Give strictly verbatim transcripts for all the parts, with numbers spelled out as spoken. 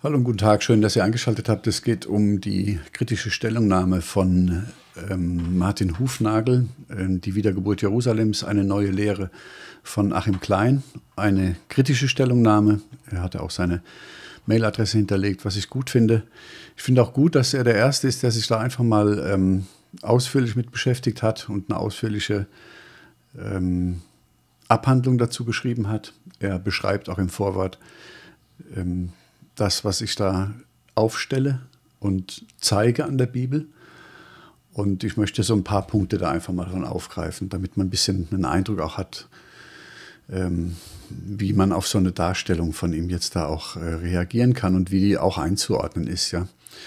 Hallo und guten Tag, schön, dass ihr eingeschaltet habt. Es geht um die kritische Stellungnahme von ähm, Martin Hufnagel, äh, die Wiedergeburt Jerusalems, eine neue Lehre von Achim Klein. Eine kritische Stellungnahme. Er hatte auch seine Mailadresse hinterlegt, was ich gut finde. Ich finde auch gut, dass er der Erste ist, der sich da einfach mal ähm, ausführlich mit beschäftigt hat und eine ausführliche ähm, Abhandlung dazu geschrieben hat. Er beschreibt auch im Vorwort ähm, das, was ich da aufstelle und zeige an der Bibel. Und ich möchte so ein paar Punkte da einfach mal dran aufgreifen, damit man ein bisschen einen Eindruck auch hat, ähm, wie man auf so eine Darstellung von ihm jetzt da auch äh, reagieren kann und wie die auch einzuordnen ist, ja.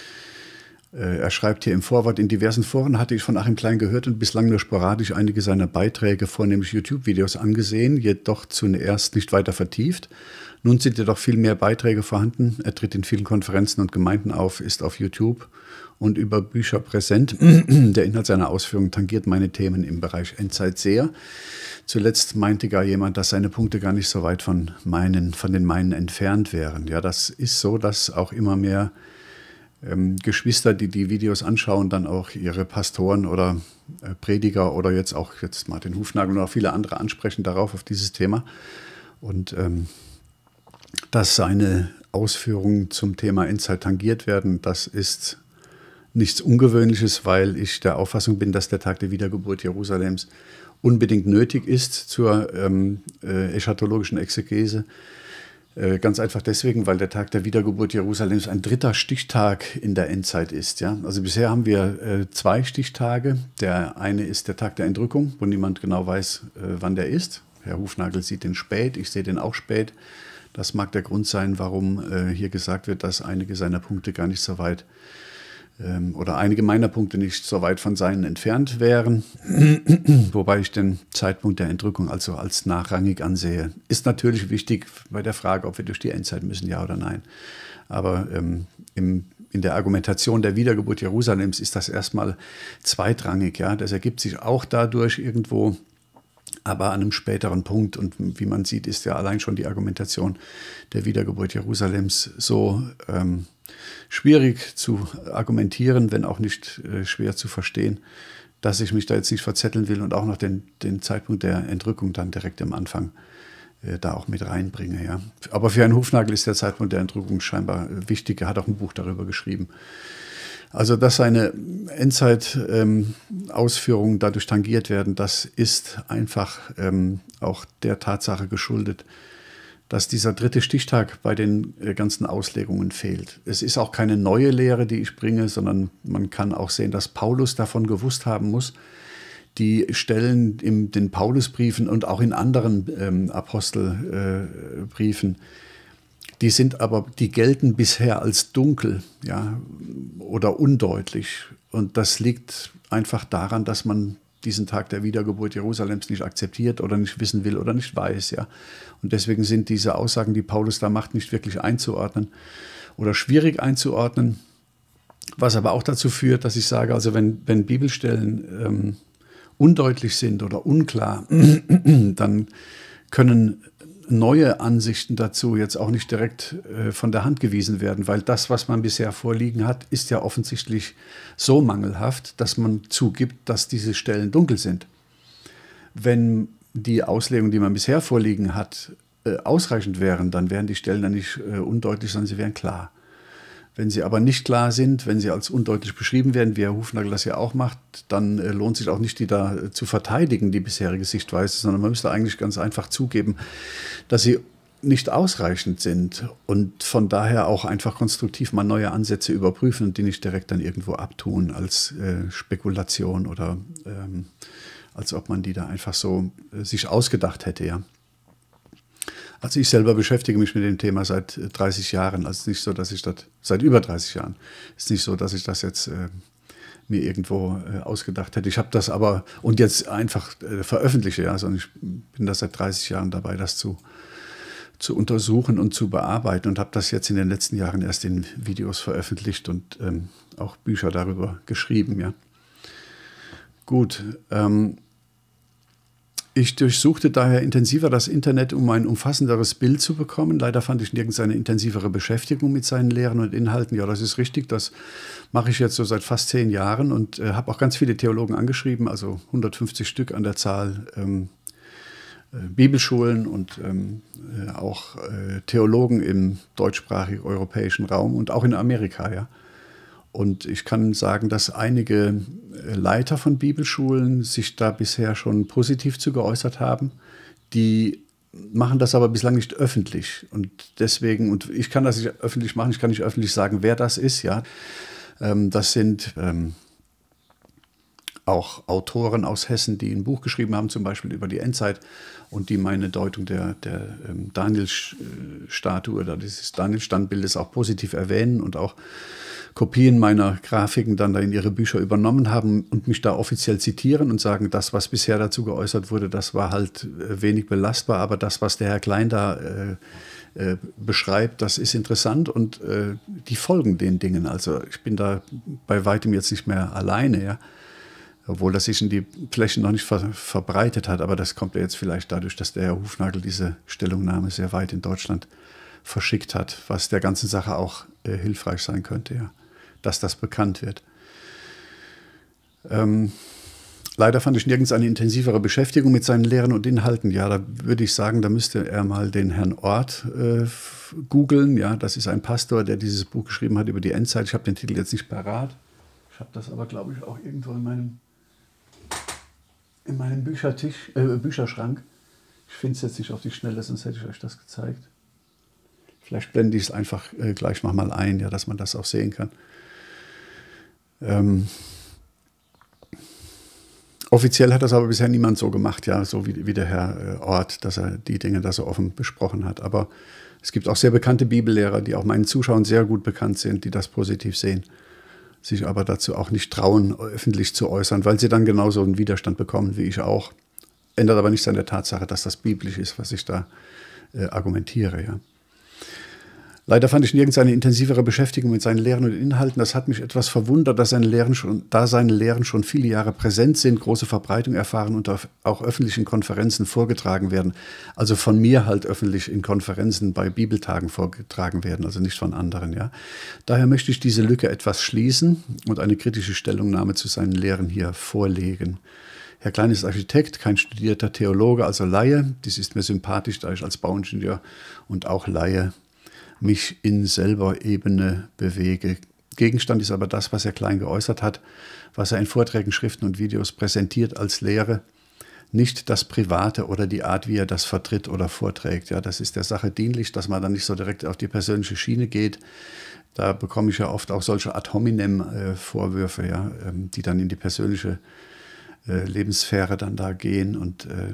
Äh, er schreibt hier im Vorwort: In diversen Foren hatte ich von Achim Klein gehört und bislang nur sporadisch einige seiner Beiträge, vornehmlich YouTube-Videos, angesehen, jedoch zuerst nicht weiter vertieft. Nun sind jedoch viel mehr Beiträge vorhanden. Er tritt in vielen Konferenzen und Gemeinden auf, ist auf YouTube und über Bücher präsent. Der Inhalt seiner Ausführungen tangiert meine Themen im Bereich Endzeit sehr. Zuletzt meinte gar jemand, dass seine Punkte gar nicht so weit von meinen, von den meinen entfernt wären. Ja, das ist so, dass auch immer mehr ähm, Geschwister, die die Videos anschauen, dann auch ihre Pastoren oder äh, Prediger oder jetzt auch jetzt Martin Hufnagel und auch viele andere ansprechen darauf, auf dieses Thema. Und ähm, dass seine Ausführungen zum Thema Endzeit tangiert werden, das ist nichts Ungewöhnliches, weil ich der Auffassung bin, dass der Tag der Wiedergeburt Jerusalems unbedingt nötig ist zur ähm, äh, eschatologischen Exegese. Äh, ganz einfach deswegen, weil der Tag der Wiedergeburt Jerusalems ein dritter Stichtag in der Endzeit ist. Ja? Also bisher haben wir äh, zwei Stichtage. Der eine ist der Tag der Entrückung, wo niemand genau weiß, äh, wann der ist. Herr Hufnagel sieht den spät, ich sehe den auch spät. Das mag der Grund sein, warum äh, hier gesagt wird, dass einige seiner Punkte gar nicht so weit ähm, oder einige meiner Punkte nicht so weit von seinen entfernt wären. Wobei ich den Zeitpunkt der Entrückung also als nachrangig ansehe. Ist natürlich wichtig bei der Frage, ob wir durch die Endzeit müssen, ja oder nein. Aber ähm, im, in der Argumentation der Wiedergeburt Jerusalems ist das erstmal zweitrangig. Ja? Das ergibt sich auch dadurch irgendwo, aber an einem späteren Punkt. Und wie man sieht, ist ja allein schon die Argumentation der Wiedergeburt Jerusalems so ähm, schwierig zu argumentieren, wenn auch nicht äh, schwer zu verstehen, dass ich mich da jetzt nicht verzetteln will und auch noch den, den Zeitpunkt der Entrückung dann direkt am Anfang äh, da auch mit reinbringe. Ja. Aber für Herrn Hufnagel ist der Zeitpunkt der Entrückung scheinbar wichtig. Er hat auch ein Buch darüber geschrieben. Also, dass seine Endzeit-Ausführungen ähm, dadurch tangiert werden, das ist einfach ähm, auch der Tatsache geschuldet, dass dieser dritte Stichtag bei den äh, ganzen Auslegungen fehlt. Es ist auch keine neue Lehre, die ich bringe, sondern man kann auch sehen, dass Paulus davon gewusst haben muss. Die Stellen in den Paulusbriefen und auch in anderen ähm, Apostelbriefen, äh, die sind aber, die gelten bisher als dunkel, ja, oder undeutlich. Und das liegt einfach daran, dass man diesen Tag der Wiedergeburt Jerusalems nicht akzeptiert oder nicht wissen will oder nicht weiß, ja. Und deswegen sind diese Aussagen, die Paulus da macht, nicht wirklich einzuordnen oder schwierig einzuordnen. Was aber auch dazu führt, dass ich sage, also wenn, wenn Bibelstellen ähm, undeutlich sind oder unklar, dann können neue Ansichten dazu jetzt auch nicht direkt äh, von der Hand gewiesen werden, weil das, was man bisher vorliegen hat, ist ja offensichtlich so mangelhaft, dass man zugibt, dass diese Stellen dunkel sind. Wenn die Auslegung, die man bisher vorliegen hat, äh, ausreichend wären, dann wären die Stellen dann nicht äh, undeutlich, sondern sie wären klar. Wenn sie aber nicht klar sind, wenn sie als undeutlich beschrieben werden, wie Herr Hufnagel das ja auch macht, dann äh, lohnt sich auch nicht, die da äh, zu verteidigen, die bisherige Sichtweise, sondern man müsste eigentlich ganz einfach zugeben, dass sie nicht ausreichend sind und von daher auch einfach konstruktiv mal neue Ansätze überprüfen und die nicht direkt dann irgendwo abtun als äh, Spekulation oder ähm, als ob man die da einfach so äh, sich ausgedacht hätte, ja. Also ich selber beschäftige mich mit dem Thema seit dreißig Jahren. Also es ist nicht so, dass ich das, seit über dreißig Jahren, es ist nicht so, dass ich das jetzt äh, mir irgendwo äh, ausgedacht hätte. Ich habe das aber, und jetzt einfach äh, veröffentliche, ja, also ich bin da seit dreißig Jahren dabei, das zu, zu untersuchen und zu bearbeiten und habe das jetzt in den letzten Jahren erst in Videos veröffentlicht und ähm, auch Bücher darüber geschrieben, ja. Gut, ähm, Ich durchsuchte daher intensiver das Internet, um ein umfassenderes Bild zu bekommen. Leider fand ich nirgends eine intensivere Beschäftigung mit seinen Lehren und Inhalten. Ja, das ist richtig, das mache ich jetzt so seit fast zehn Jahren und äh, habe auch ganz viele Theologen angeschrieben, also hundertfünfzig Stück an der Zahl, ähm, äh, Bibelschulen und ähm, äh, auch äh, Theologen im deutschsprachig-europäischen Raum und auch in Amerika, ja. Und ich kann sagen, dass einige Leiter von Bibelschulen sich da bisher schon positiv zu geäußert haben. Die machen das aber bislang nicht öffentlich. Und deswegen, und ich kann das nicht öffentlich machen, ich kann nicht öffentlich sagen, wer das ist. Ja, ähm, das sind ähm, auch Autoren aus Hessen, die ein Buch geschrieben haben, zum Beispiel über die Endzeit und die meine Deutung der, der ähm, Daniel-Statue oder dieses Daniel-Standbildes auch positiv erwähnen und auch Kopien meiner Grafiken dann da in ihre Bücher übernommen haben und mich da offiziell zitieren und sagen, das, was bisher dazu geäußert wurde, das war halt äh, wenig belastbar, aber das, was der Herr Klein da äh, äh, beschreibt, das ist interessant und äh, die folgen den Dingen. Also ich bin da bei weitem jetzt nicht mehr alleine, ja. Obwohl das sich in die Flächen noch nicht ver verbreitet hat, aber das kommt ja jetzt vielleicht dadurch, dass der Herr Hufnagel diese Stellungnahme sehr weit in Deutschland verschickt hat, was der ganzen Sache auch äh, hilfreich sein könnte, ja, dass das bekannt wird. Ähm, leider fand ich nirgends eine intensivere Beschäftigung mit seinen Lehren und Inhalten. Ja, da würde ich sagen, da müsste er mal den Herrn Ort äh, googeln. Ja, das ist ein Pastor, der dieses Buch geschrieben hat über die Endzeit. Ich habe den Titel jetzt nicht parat. Ich habe das aber, glaube ich, auch irgendwo in meinem in meinem Büchertisch, äh, Bücherschrank. Ich finde es jetzt nicht auf die Schnelle, sonst hätte ich euch das gezeigt. Vielleicht blende ich es einfach äh, gleich nochmal ein, ja, dass man das auch sehen kann. Ähm, offiziell hat das aber bisher niemand so gemacht, ja, so wie, wie der Herr äh, Ort, dass er die Dinge da so offen besprochen hat. Aber es gibt auch sehr bekannte Bibellehrer, die auch meinen Zuschauern sehr gut bekannt sind, die das positiv sehen, sich aber dazu auch nicht trauen, öffentlich zu äußern, weil sie dann genauso einen Widerstand bekommen wie ich auch. Ändert aber nichts an der Tatsache, dass das biblisch ist, was ich da äh, argumentiere, ja. Leider fand ich nirgends eine intensivere Beschäftigung mit seinen Lehren und Inhalten. Das hat mich etwas verwundert, dass seine Lehren schon, da seine Lehren schon viele Jahre präsent sind, große Verbreitung erfahren und auf auch öffentlichen Konferenzen vorgetragen werden. Also von mir halt öffentlich in Konferenzen bei Bibeltagen vorgetragen werden, also nicht von anderen. Ja. Daher möchte ich diese Lücke etwas schließen und eine kritische Stellungnahme zu seinen Lehren hier vorlegen. Herr Klein ist Architekt, kein studierter Theologe, also Laie. Dies ist mir sympathisch, da ich als Bauingenieur und auch Laie mich in selber Ebene bewege. Gegenstand ist aber das, was Herr Klein geäußert hat, was er in Vorträgen, Schriften und Videos präsentiert als Lehre, nicht das Private oder die Art, wie er das vertritt oder vorträgt. Ja, das ist der Sache dienlich, dass man dann nicht so direkt auf die persönliche Schiene geht. Da bekomme ich ja oft auch solche ad hominem äh, Vorwürfe, ja, ähm, die dann in die persönliche äh, Lebenssphäre dann da gehen und äh,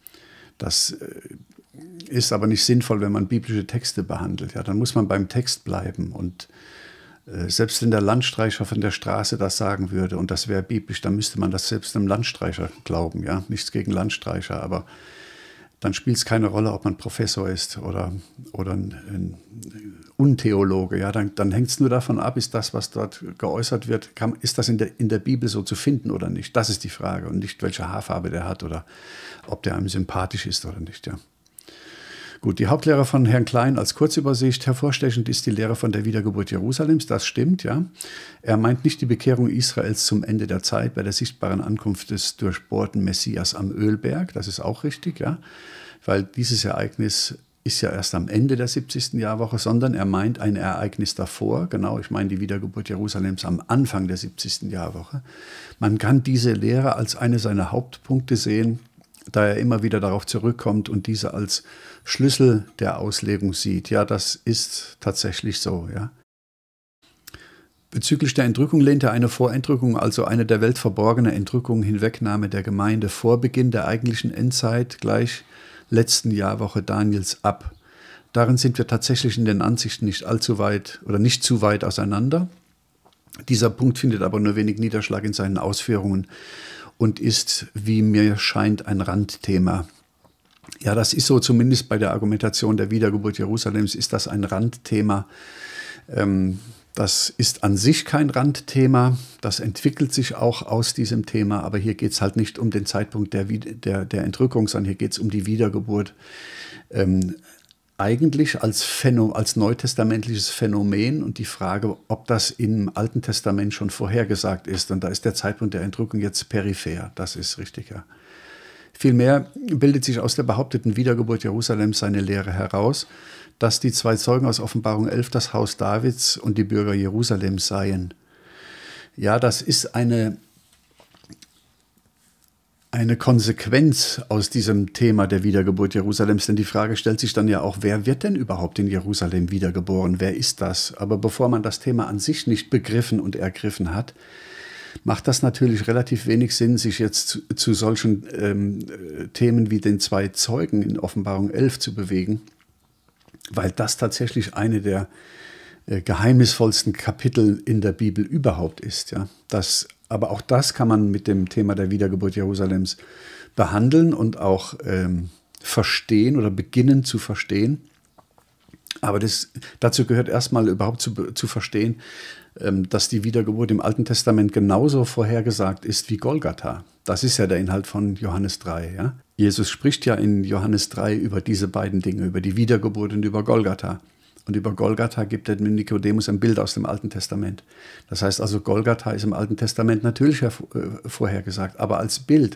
das äh, ist aber nicht sinnvoll, wenn man biblische Texte behandelt. Ja, dann muss man beim Text bleiben. Und äh, selbst wenn der Landstreicher von der Straße das sagen würde, und das wäre biblisch, dann müsste man das selbst einem Landstreicher glauben. Ja? Nichts gegen Landstreicher, aber dann spielt es keine Rolle, ob man Professor ist oder, oder ein, ein Untheologe. Ja? Dann, dann hängt es nur davon ab, ist das, was dort geäußert wird, kann, ist das in der, in der Bibel so zu finden oder nicht? Das ist die Frage und nicht, welche Haarfarbe der hat oder ob der einem sympathisch ist oder nicht. Ja. Gut, die Hauptlehre von Herrn Klein als Kurzübersicht. Hervorstechend ist die Lehre von der Wiedergeburt Jerusalems. Das stimmt, ja. Er meint nicht die Bekehrung Israels zum Ende der Zeit bei der sichtbaren Ankunft des durchbohrten Messias am Ölberg. Das ist auch richtig, ja. Weil dieses Ereignis ist ja erst am Ende der siebzigsten Jahrwoche, sondern er meint ein Ereignis davor. Genau, ich meine die Wiedergeburt Jerusalems am Anfang der siebzigsten Jahrwoche. Man kann diese Lehre als eine seiner Hauptpunkte sehen, da er immer wieder darauf zurückkommt und diese als Schlüssel der Auslegung sieht. Ja, das ist tatsächlich so, ja. Bezüglich der Entrückung lehnt er eine Vorentrückung, also eine der Welt verborgene Entrückung, Hinwegnahme der Gemeinde vor Beginn der eigentlichen Endzeit, gleich letzten Jahrwoche Daniels, ab. Darin sind wir tatsächlich in den Ansichten nicht allzu weit oder nicht zu weit auseinander. Dieser Punkt findet aber nur wenig Niederschlag in seinen Ausführungen und ist, wie mir scheint, ein Randthema. Ja, das ist so, zumindest bei der Argumentation der Wiedergeburt Jerusalems ist das ein Randthema. Ähm, das ist an sich kein Randthema, das entwickelt sich auch aus diesem Thema, aber hier geht es halt nicht um den Zeitpunkt der, der, der Entrückung, sondern hier geht es um die Wiedergeburt. Ähm, eigentlich als, Phänomen, als neutestamentliches Phänomen und die Frage, ob das im Alten Testament schon vorhergesagt ist. Und da ist der Zeitpunkt der Entrückung jetzt peripher, das ist richtig, ja. Vielmehr bildet sich aus der behaupteten Wiedergeburt Jerusalems seine Lehre heraus, dass die zwei Zeugen aus Offenbarung elf das Haus Davids und die Bürger Jerusalems seien. Ja, das ist eine, eine Konsequenz aus diesem Thema der Wiedergeburt Jerusalems, denn die Frage stellt sich dann ja auch, wer wird denn überhaupt in Jerusalem wiedergeboren? Wer ist das? Aber bevor man das Thema an sich nicht begriffen und ergriffen hat, macht das natürlich relativ wenig Sinn, sich jetzt zu, zu solchen ähm, Themen wie den zwei Zeugen in Offenbarung elf zu bewegen, weil das tatsächlich eine der äh, geheimnisvollsten Kapitel in der Bibel überhaupt ist. Ja? Das, aber auch das kann man mit dem Thema der Wiedergeburt Jerusalems behandeln und auch ähm, verstehen oder beginnen zu verstehen. Aber das, dazu gehört erstmal überhaupt zu, zu verstehen, dass die Wiedergeburt im Alten Testament genauso vorhergesagt ist wie Golgatha. Das ist ja der Inhalt von Johannes drei. Ja? Jesus spricht ja in Johannes drei über diese beiden Dinge, über die Wiedergeburt und über Golgatha. Und über Golgatha gibt er dem Nikodemus ein Bild aus dem Alten Testament. Das heißt also, Golgatha ist im Alten Testament natürlich vorhergesagt, aber als Bild.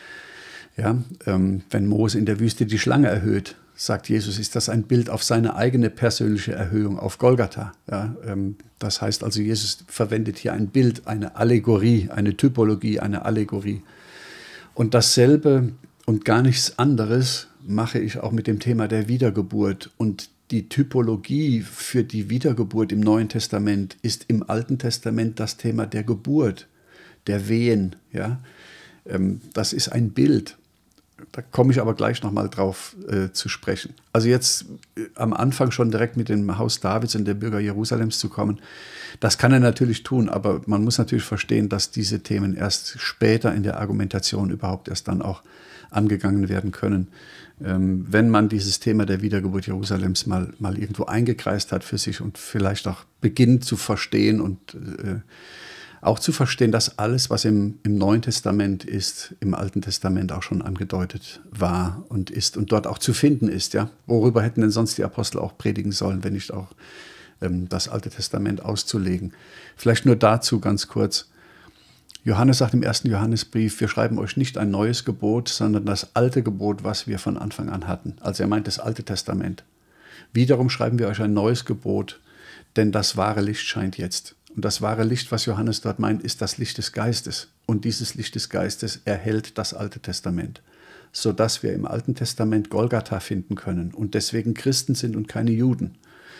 Ja, ähm, wenn Mose in der Wüste die Schlange erhöht, sagt Jesus, ist das ein Bild auf seine eigene persönliche Erhöhung auf Golgatha. Ja, ähm, das heißt also, Jesus verwendet hier ein Bild, eine Allegorie, eine Typologie, eine Allegorie. Und dasselbe und gar nichts anderes mache ich auch mit dem Thema der Wiedergeburt. Und die Typologie für die Wiedergeburt im Neuen Testament ist im Alten Testament das Thema der Geburt, der Wehen. Ja, ähm, das ist ein Bild. Da komme ich aber gleich nochmal drauf äh, zu sprechen. Also jetzt äh, am Anfang schon direkt mit dem Haus Davids und der Bürger Jerusalems zu kommen, das kann er natürlich tun, aber man muss natürlich verstehen, dass diese Themen erst später in der Argumentation überhaupt erst dann auch angegangen werden können. Ähm, wenn man dieses Thema der Wiedergeburt Jerusalems mal, mal irgendwo eingekreist hat für sich und vielleicht auch beginnt zu verstehen und äh, auch zu verstehen, dass alles, was im, im Neuen Testament ist, im Alten Testament auch schon angedeutet war und ist und dort auch zu finden ist. Ja? Worüber hätten denn sonst die Apostel auch predigen sollen, wenn nicht auch ähm, das Alte Testament auszulegen? Vielleicht nur dazu ganz kurz. Johannes sagt im ersten Johannesbrief, wir schreiben euch nicht ein neues Gebot, sondern das alte Gebot, was wir von Anfang an hatten. Also er meint das Alte Testament. Wiederum schreiben wir euch ein neues Gebot, denn das wahre Licht scheint jetzt. Und das wahre Licht, was Johannes dort meint, ist das Licht des Geistes. Und dieses Licht des Geistes erhält das Alte Testament, sodass wir im Alten Testament Golgatha finden können und deswegen Christen sind und keine Juden.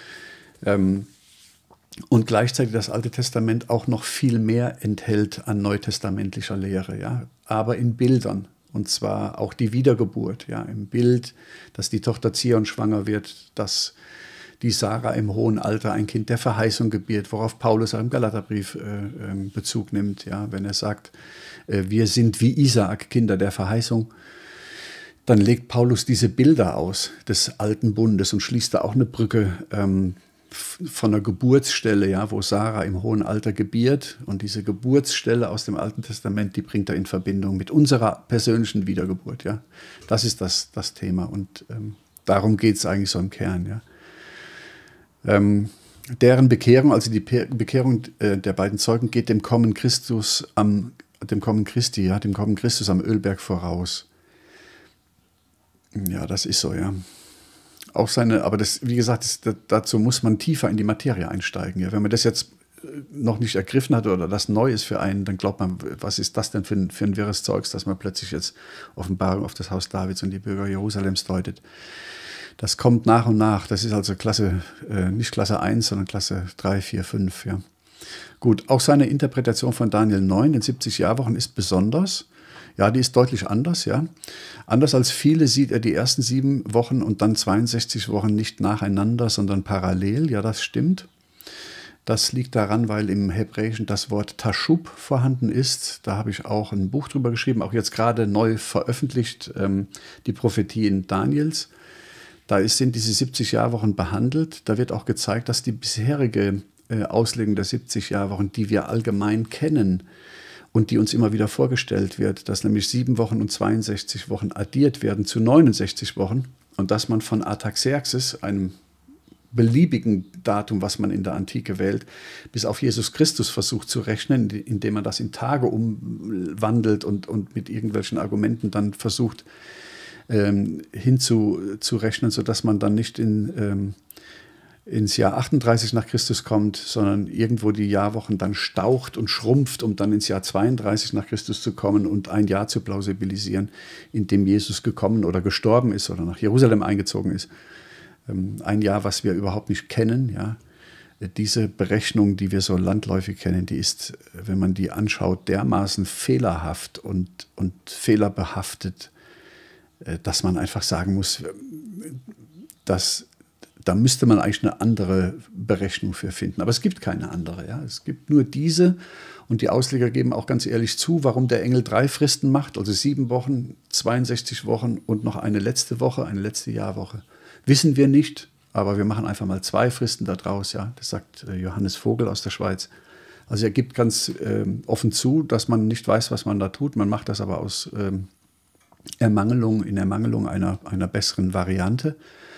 Ähm, und gleichzeitig das Alte Testament auch noch viel mehr enthält an neutestamentlicher Lehre, ja, aber in Bildern. Und zwar auch die Wiedergeburt, ja, im Bild, dass die Tochter Zion schwanger wird, dass die Sarah im hohen Alter ein Kind der Verheißung gebiert, worauf Paulus im Galaterbrief äh, Bezug nimmt, ja, wenn er sagt, äh, wir sind wie Isaak, Kinder der Verheißung, dann legt Paulus diese Bilder aus des alten Bundes und schließt da auch eine Brücke ähm, von der Geburtsstelle, ja, wo Sarah im hohen Alter gebiert, und diese Geburtsstelle aus dem Alten Testament, die bringt er in Verbindung mit unserer persönlichen Wiedergeburt, ja. Das ist das, das Thema und ähm, darum geht es eigentlich so im Kern, ja. Ähm, deren Bekehrung, also die Pe Bekehrung äh, der beiden Zeugen, geht dem Kommen Christus am, dem Kommen Christi, ja, dem Kommen Christus am Ölberg voraus. Ja, das ist so, ja. Auch seine, aber das, wie gesagt, das, dazu muss man tiefer in die Materie einsteigen. Ja. Wenn man das jetzt noch nicht ergriffen hat oder das neu ist für einen, dann glaubt man, was ist das denn für ein, für ein wirres Zeugs, dass man plötzlich jetzt Offenbarung auf das Haus Davids und die Bürger Jerusalems deutet. Das kommt nach und nach. Das ist also Klasse, äh, nicht Klasse eins, sondern Klasse drei, vier, fünf. Ja. Gut, auch seine Interpretation von Daniel neun, den siebzig Jahrwochen, ist besonders. Ja, die ist deutlich anders. Ja. Anders als viele sieht er die ersten sieben Wochen und dann zweiundsechzig Wochen nicht nacheinander, sondern parallel. Ja, das stimmt. Das liegt daran, weil im Hebräischen das Wort Tashub vorhanden ist. Da habe ich auch ein Buch drüber geschrieben, auch jetzt gerade neu veröffentlicht, ähm, die Prophetien Daniels. Da ist, sind diese siebzig Jahrwochen behandelt. Da wird auch gezeigt, dass die bisherige äh, Auslegung der siebzig Jahrwochen, die wir allgemein kennen und die uns immer wieder vorgestellt wird, dass nämlich sieben Wochen und zweiundsechzig Wochen addiert werden zu neunundsechzig Wochen und dass man von Artaxerxes, einem beliebigen Datum, was man in der Antike wählt, bis auf Jesus Christus versucht zu rechnen, indem man das in Tage umwandelt und, und mit irgendwelchen Argumenten dann versucht ähm, hinzurechnen, sodass man dann nicht in, ähm, ins Jahr achtunddreißig nach Christus kommt, sondern irgendwo die Jahrwochen dann staucht und schrumpft, um dann ins Jahr zweiunddreißig nach Christus zu kommen und ein Jahr zu plausibilisieren, in dem Jesus gekommen oder gestorben ist oder nach Jerusalem eingezogen ist. Ein Jahr, was wir überhaupt nicht kennen. Ja. Diese Berechnung, die wir so landläufig kennen, die ist, wenn man die anschaut, dermaßen fehlerhaft und, und fehlerbehaftet, dass man einfach sagen muss, dass, da müsste man eigentlich eine andere Berechnung für finden. Aber es gibt keine andere. Ja. Es gibt nur diese und die Ausleger geben auch ganz ehrlich zu, warum der Engel drei Fristen macht, also sieben Wochen, zweiundsechzig Wochen und noch eine letzte Woche, eine letzte Jahrwoche. Wissen wir nicht, aber wir machen einfach mal zwei Fristen daraus. Ja? Das sagt äh, Johannes Vogel aus der Schweiz. Also er gibt ganz äh, offen zu, dass man nicht weiß, was man da tut. Man macht das aber aus ähm, Ermangelung, in Ermangelung einer, einer besseren Variante.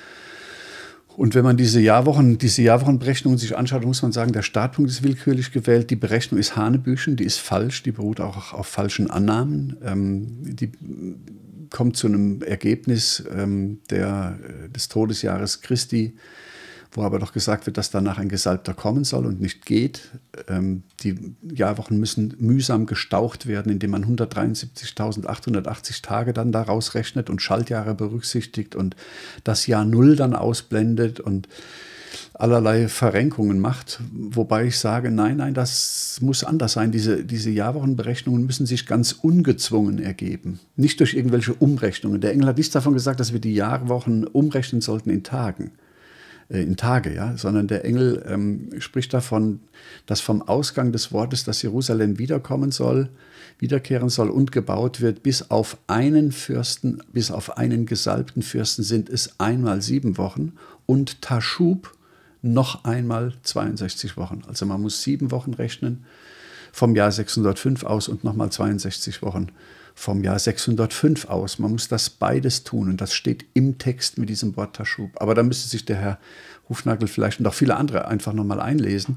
Und wenn man diese Jahrwochen, diese Jahrwochenberechnung sich anschaut, muss man sagen, der Startpunkt ist willkürlich gewählt. Die Berechnung ist Hanebüchen, die ist falsch, die beruht auch auf falschen Annahmen. Ähm, die kommt zu einem Ergebnis ähm, der, des Todesjahres Christi, wo aber doch gesagt wird, dass danach ein Gesalbter kommen soll und nicht geht. Ähm, die Jahrwochen müssen mühsam gestaucht werden, indem man hundertdreiundsiebzigtausendachthundertachtzig Tage dann daraus rechnet und Schaltjahre berücksichtigt und das Jahr Null dann ausblendet und allerlei Verrenkungen macht, wobei ich sage, nein, nein, das muss anders sein. Diese, diese Jahrwochenberechnungen müssen sich ganz ungezwungen ergeben, nicht durch irgendwelche Umrechnungen. Der Engel hat nichts davon gesagt, dass wir die Jahrwochen umrechnen sollten in Tagen, äh, in Tage, ja, sondern der Engel ähm, spricht davon, dass vom Ausgang des Wortes, dass Jerusalem wiederkommen soll, wiederkehren soll und gebaut wird, bis auf einen Fürsten, bis auf einen gesalbten Fürsten sind es einmal sieben Wochen und Taschub noch einmal zweiundsechzig Wochen. Also man muss sieben Wochen rechnen vom Jahr sechshundertfünf aus und nochmal zweiundsechzig Wochen vom Jahr sechshundertfünf aus. Man muss das beides tun und das steht im Text mit diesem Wort Taschub. Aber da müsste sich der Herr Hufnagel vielleicht und auch viele andere einfach nochmal einlesen.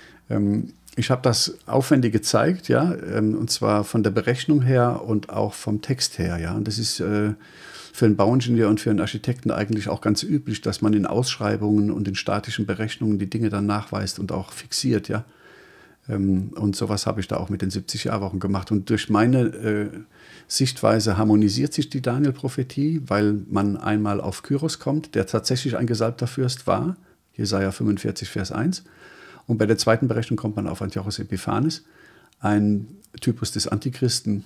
Ich habe das aufwendig gezeigt, ja, und zwar von der Berechnung her und auch vom Text her. Ja. Und das ist für einen Bauingenieur und für einen Architekten eigentlich auch ganz üblich, dass man in Ausschreibungen und in statischen Berechnungen die Dinge dann nachweist und auch fixiert, ja. Und sowas habe ich da auch mit den siebzig Jahrwochen gemacht. Und durch meine äh, Sichtweise harmonisiert sich die Daniel-Prophetie, weil man einmal auf Kyros kommt, der tatsächlich ein gesalbter Fürst war, Jesaja fünfundvierzig, Vers eins. Und bei der zweiten Berechnung kommt man auf Antiochos Epiphanes, ein Typus des Antichristen,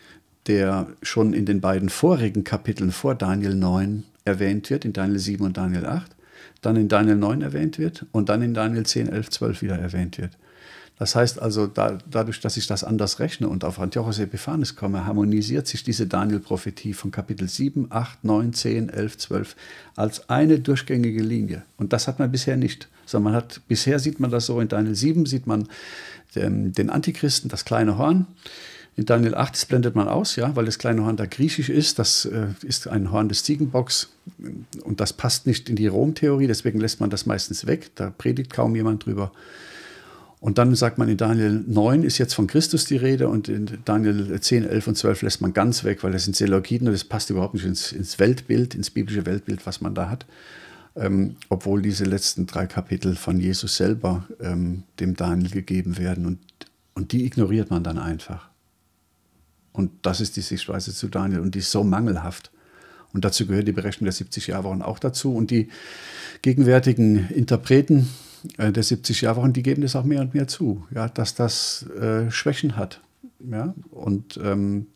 der schon in den beiden vorigen Kapiteln vor Daniel neun erwähnt wird, in Daniel sieben und Daniel acht, dann in Daniel neun erwähnt wird und dann in Daniel zehn, elf, zwölf wieder erwähnt wird. Das heißt also, da, dadurch, dass ich das anders rechne und auf Antiochos Epiphanes komme, harmonisiert sich diese Daniel-Prophetie von Kapitel sieben, acht, neun, zehn, elf, zwölf als eine durchgängige Linie. Und das hat man bisher nicht. Sondern man hat, bisher sieht man das so, in Daniel sieben sieht man den, den Antichristen, das kleine Horn. In Daniel acht, das blendet man aus, ja, weil das kleine Horn da griechisch ist. Das äh, ist ein Horn des Ziegenbocks und das passt nicht in die Rom-Theorie, deswegen lässt man das meistens weg. Da predigt kaum jemand drüber. Und dann sagt man, in Daniel neun ist jetzt von Christus die Rede und in Daniel zehn, elf und zwölf lässt man ganz weg, weil das sind Seleukiden und das passt überhaupt nicht ins, ins Weltbild, ins biblische Weltbild, was man da hat. Ähm, obwohl diese letzten drei Kapitel von Jesus selber ähm, dem Daniel gegeben werden und, und die ignoriert man dann einfach. Und das ist die Sichtweise zu Daniel und die ist so mangelhaft. Und dazu gehört die Berechnung der siebzig Jahrwochen auch dazu. Und die gegenwärtigen Interpreten äh, der siebzig Jahrwochen, die geben das auch mehr und mehr zu, ja, dass das äh, Schwächen hat. Ja? Und ähm,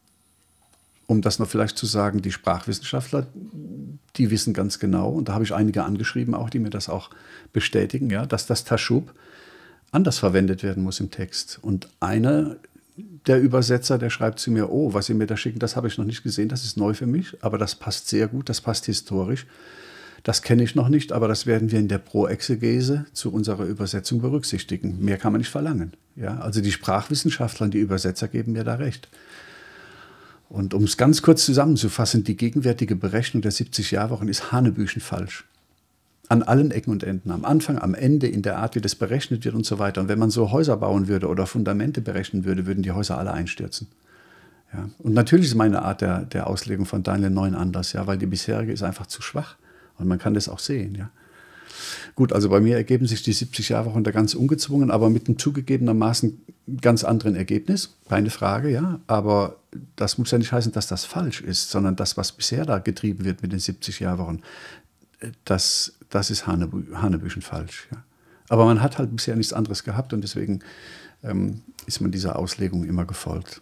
um das noch vielleicht zu sagen, die Sprachwissenschaftler, die wissen ganz genau, und da habe ich einige angeschrieben auch, die mir das auch bestätigen, ja, dass das Taschub anders verwendet werden muss im Text. Und einer der Übersetzer, der schreibt zu mir, oh, was Sie mir da schicken, das habe ich noch nicht gesehen, das ist neu für mich, aber das passt sehr gut, das passt historisch. Das kenne ich noch nicht, aber das werden wir in der Proexegese zu unserer Übersetzung berücksichtigen. Mehr kann man nicht verlangen. Ja? Also die Sprachwissenschaftler und die Übersetzer geben mir da recht. Und um es ganz kurz zusammenzufassen, die gegenwärtige Berechnung der siebzig-Jahrwochen ist hanebüchen falsch. An allen Ecken und Enden. Am Anfang, am Ende, in der Art, wie das berechnet wird und so weiter. Und wenn man so Häuser bauen würde oder Fundamente berechnen würde, würden die Häuser alle einstürzen. Ja. Und natürlich ist meine Art der, der Auslegung von Daniel neun anders, ja, weil die bisherige ist einfach zu schwach. Und man kann das auch sehen. Ja. Gut, also bei mir ergeben sich die siebzig-Jahrwochen da ganz ungezwungen, aber mit einem zugegebenermaßen ganz anderen Ergebnis. Keine Frage, ja. Aber das muss ja nicht heißen, dass das falsch ist, sondern das, was bisher da getrieben wird mit den siebzig-Jahrwochen, das, das ist Hanebü Hanebüchen falsch. Ja. Aber man hat halt bisher nichts anderes gehabt und deswegen ähm, ist man dieser Auslegung immer gefolgt.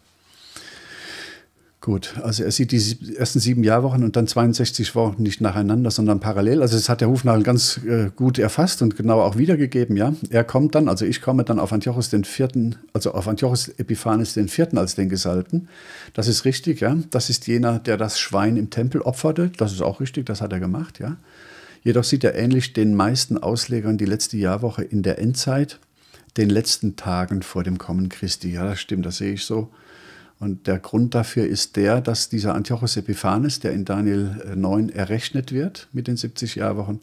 Gut, also er sieht die ersten sieben Jahrwochen und dann zweiundsechzig Wochen nicht nacheinander, sondern parallel. Also das hat der Hufnagel ganz äh, gut erfasst und genau auch wiedergegeben. Ja, er kommt dann, also ich komme dann auf Antiochos den Vierten, also auf Antiochos Epiphanes den Vierten als den Gesalbten. Das ist richtig, ja. Das ist jener, der das Schwein im Tempel opferte. Das ist auch richtig, das hat er gemacht, ja. Jedoch sieht er ähnlich den meisten Auslegern die letzte Jahrwoche in der Endzeit, den letzten Tagen vor dem Kommen Christi. Ja, das stimmt, das sehe ich so. Und der Grund dafür ist der, dass dieser Antiochos Epiphanes, der in Daniel neun errechnet wird mit den siebzig Jahrwochen,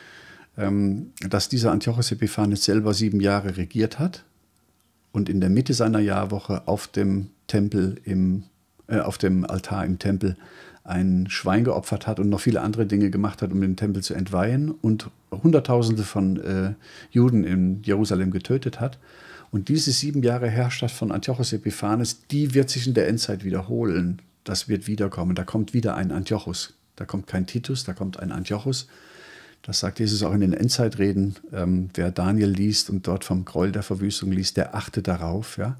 ähm, dass dieser Antiochos Epiphanes selber sieben Jahre regiert hat und in der Mitte seiner Jahrwoche auf dem Tempel im, äh, auf dem Altar im Tempel ein Schwein geopfert hat und noch viele andere Dinge gemacht hat, um den Tempel zu entweihen und Hunderttausende von äh, Juden in Jerusalem getötet hat. Und diese sieben Jahre Herrschaft von Antiochos Epiphanes, die wird sich in der Endzeit wiederholen. Das wird wiederkommen. Da kommt wieder ein Antiochos. Da kommt kein Titus, da kommt ein Antiochos. Das sagt Jesus auch in den Endzeitreden. Ähm, wer Daniel liest und dort vom Gräuel der Verwüstung liest, der achtet darauf. Ja?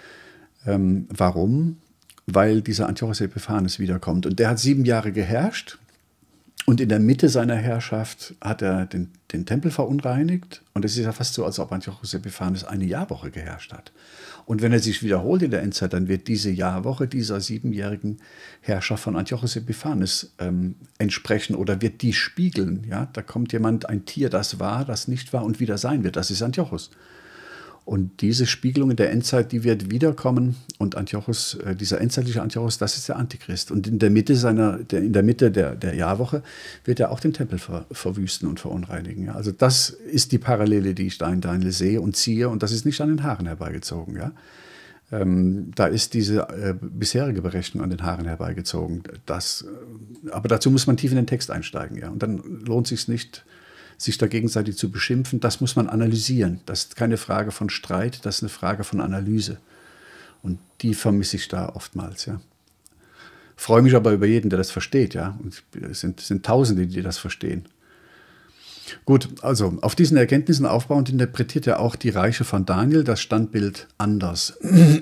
Ähm, warum? Weil dieser Antiochos Epiphanes wiederkommt. Und der hat sieben Jahre geherrscht. Und in der Mitte seiner Herrschaft hat er den, den Tempel verunreinigt. Und es ist ja fast so, als ob Antiochos Epiphanes eine Jahrwoche geherrscht hat. Und wenn er sich wiederholt in der Endzeit, dann wird diese Jahrwoche dieser siebenjährigen Herrschaft von Antiochos Epiphanes ähm, entsprechen oder wird die spiegeln. Ja? Da kommt jemand, ein Tier, das war, das nicht war und wieder sein wird. Das ist Antiochos. Und diese Spiegelung in der Endzeit, die wird wiederkommen. Und Antiochos, äh, dieser endzeitliche Antiochos, das ist der Antichrist. Und in der Mitte, seiner, der, in der, Mitte der, der Jahrwoche wird er auch den Tempel ver, verwüsten und verunreinigen. Ja? Also das ist die Parallele, die ich da in Daniel sehe und ziehe. Und das ist nicht an den Haaren herbeigezogen. Ja? Ähm, da ist diese äh, bisherige Berechnung an den Haaren herbeigezogen. Das, äh, aber dazu muss man tief in den Text einsteigen. Ja? Und dann lohnt es sich nicht, sich da gegenseitig zu beschimpfen. Das muss man analysieren. Das ist keine Frage von Streit, das ist eine Frage von Analyse. Und die vermisse ich da oftmals. Ja. Freue mich aber über jeden, der das versteht. Ja. Und es sind, es sind Tausende, die das verstehen. Gut, also auf diesen Erkenntnissen aufbauend interpretiert er auch die Reiche von Daniel das Standbild anders.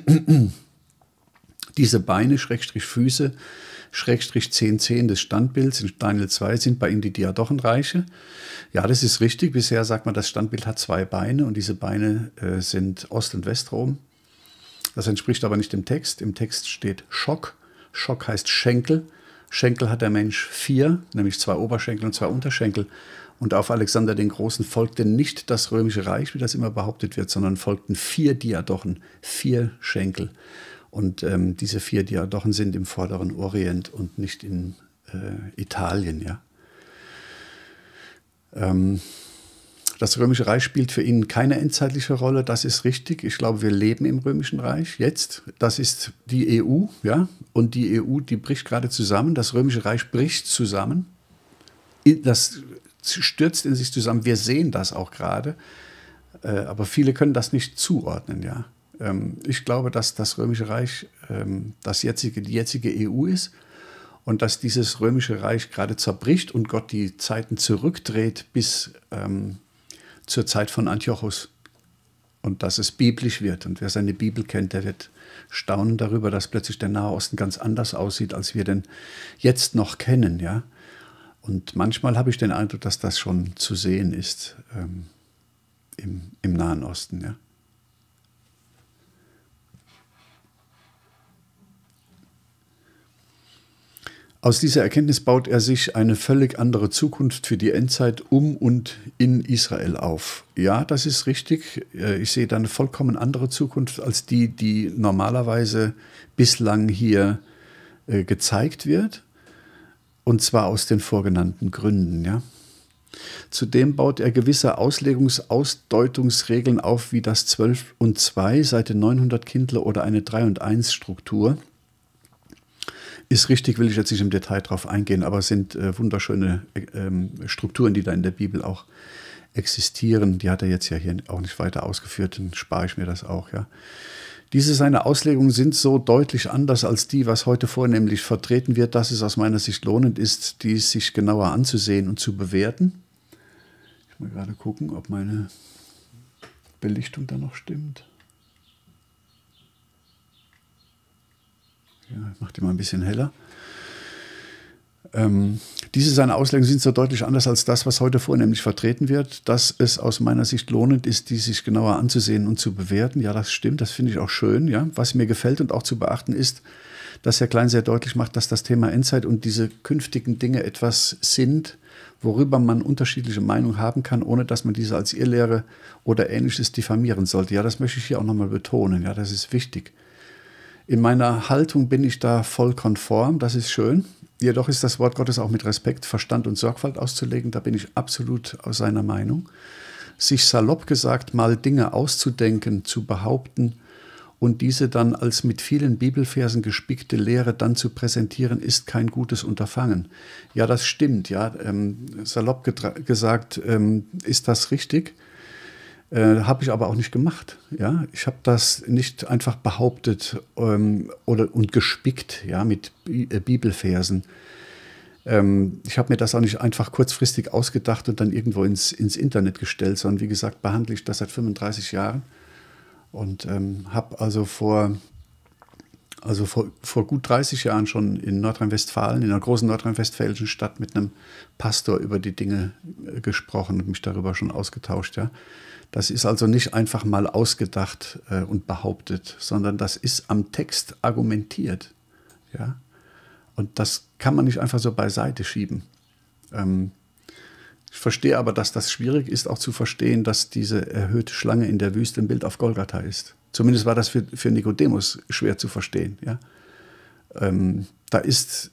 Diese Beine, Schrägstrich Füße, Schrägstrich zehn Zehen des Standbilds in Daniel zwei sind bei ihm die Diadochenreiche. Ja, das ist richtig. Bisher sagt man, das Standbild hat zwei Beine und diese Beine äh, sind Ost- und Westrom. Das entspricht aber nicht dem Text. Im Text steht Schock. Schock heißt Schenkel. Schenkel hat der Mensch vier, nämlich zwei Oberschenkel und zwei Unterschenkel. Und auf Alexander den Großen folgte nicht das Römische Reich, wie das immer behauptet wird, sondern folgten vier Diadochen, vier Schenkel. Und ähm, diese vier Diadochen sind im vorderen Orient und nicht in äh, Italien. Ja. Ähm, das Römische Reich spielt für ihn keine endzeitliche Rolle, das ist richtig. Ich glaube, wir leben im Römischen Reich jetzt. Das ist die E U, ja. Und die E U, die bricht gerade zusammen. Das Römische Reich bricht zusammen. Das stürzt in sich zusammen. Wir sehen das auch gerade. Äh, aber viele können das nicht zuordnen, ja. Ich glaube, dass das Römische Reich das jetzige, die jetzige E U ist und dass dieses Römische Reich gerade zerbricht und Gott die Zeiten zurückdreht bis ähm, zur Zeit von Antiochos und dass es biblisch wird. Und wer seine Bibel kennt, der wird staunen darüber, dass plötzlich der Nahe Osten ganz anders aussieht, als wir den jetzt noch kennen. Ja? Und manchmal habe ich den Eindruck, dass das schon zu sehen ist ähm, im, im Nahen Osten. Ja? Aus dieser Erkenntnis baut er sich eine völlig andere Zukunft für die Endzeit um und in Israel auf. Ja, das ist richtig. Ich sehe da eine vollkommen andere Zukunft als die, die normalerweise bislang hier äh, gezeigt wird. Und zwar aus den vorgenannten Gründen. Ja. Zudem baut er gewisse Auslegungs-Ausdeutungsregeln auf, wie das zwölf und zwei, Seite neunhundert Kindle oder eine drei und eins Struktur. Ist richtig, will ich jetzt nicht im Detail drauf eingehen, aber es sind äh, wunderschöne äh, Strukturen, die da in der Bibel auch existieren. Die hat er jetzt ja hier auch nicht weiter ausgeführt, dann spare ich mir das auch. Ja. Diese seine Auslegungen sind so deutlich anders als die, was heute vornehmlich vertreten wird, dass es aus meiner Sicht lohnend ist, die sich genauer anzusehen und zu bewerten. Ich muss mal gerade gucken, ob meine Belichtung da noch stimmt. Ja, ich mache die mal ein bisschen heller. Ähm, diese seine Auslegungen sind so deutlich anders als das, was heute vornehmlich vertreten wird, dass es aus meiner Sicht lohnend ist, die sich genauer anzusehen und zu bewerten. Ja, das stimmt, das finde ich auch schön. Ja. Was mir gefällt und auch zu beachten ist, dass Herr Klein sehr deutlich macht, dass das Thema Endzeit und diese künftigen Dinge etwas sind, worüber man unterschiedliche Meinungen haben kann, ohne dass man diese als Irrlehre oder Ähnliches diffamieren sollte. Ja, das möchte ich hier auch nochmal betonen. Ja, das ist wichtig. In meiner Haltung bin ich da voll konform, das ist schön. Jedoch ist das Wort Gottes auch mit Respekt, Verstand und Sorgfalt auszulegen. Da bin ich absolut aus seiner Meinung. Sich salopp gesagt, mal Dinge auszudenken, zu behaupten und diese dann als mit vielen Bibelversen gespickte Lehre dann zu präsentieren, ist kein gutes Unterfangen. Ja, das stimmt. Ja, ähm, salopp gesagt ähm, ist das richtig. Äh, habe ich aber auch nicht gemacht. Ja? Ich habe das nicht einfach behauptet ähm, oder, und gespickt, ja, mit Bi äh, Bibelversen. Ähm, ich habe mir das auch nicht einfach kurzfristig ausgedacht und dann irgendwo ins, ins Internet gestellt, sondern wie gesagt, behandle ich das seit fünfunddreißig Jahren und ähm, habe also vor, also vor, vor gut dreißig Jahren schon in Nordrhein-Westfalen, in einer großen nordrhein-westfälischen Stadt mit einem Pastor über die Dinge äh, gesprochen und mich darüber schon ausgetauscht, ja. Das ist also nicht einfach mal ausgedacht äh, und behauptet, sondern das ist am Text argumentiert. Ja? Und das kann man nicht einfach so beiseite schieben. Ähm, ich verstehe aber, dass das schwierig ist, auch zu verstehen, dass diese erhöhte Schlange in der Wüste ein Bild auf Golgatha ist. Zumindest war das für, für Nikodemus schwer zu verstehen. Ja? Ähm, da ist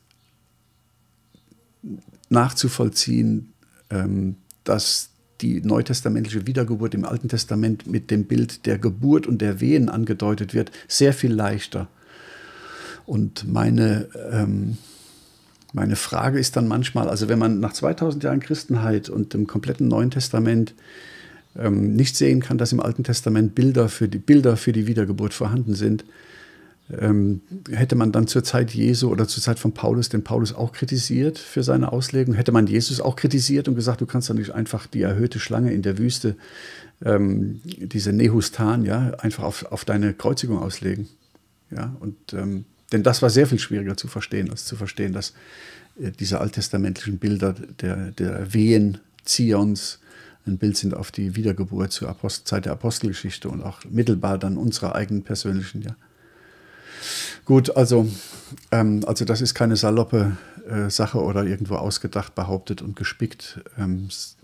nachzuvollziehen, ähm, dass die neutestamentliche Wiedergeburt im Alten Testament mit dem Bild der Geburt und der Wehen angedeutet wird, sehr viel leichter. Und meine, ähm, meine Frage ist dann manchmal, also wenn man nach zweitausend Jahren Christenheit und dem kompletten Neuen Testament ähm, nicht sehen kann, dass im Alten Testament Bilder für die, Bilder für die Wiedergeburt vorhanden sind, Ähm, hätte man dann zur Zeit Jesu oder zur Zeit von Paulus den Paulus auch kritisiert für seine Auslegung? Hätte man Jesus auch kritisiert und gesagt, du kannst doch nicht einfach die erhöhte Schlange in der Wüste, ähm, diese Nehustan, ja, einfach auf, auf deine Kreuzigung auslegen? Ja, und, ähm, denn das war sehr viel schwieriger zu verstehen, als zu verstehen, dass äh, diese alttestamentlichen Bilder der, der Wehen Zions ein Bild sind auf die Wiedergeburt zur Apostel, Zeit der Apostelgeschichte und auch mittelbar dann unserer eigenen persönlichen, ja. Gut, also, ähm, also das ist keine saloppe äh, Sache oder irgendwo ausgedacht, behauptet und gespickt. Ähm,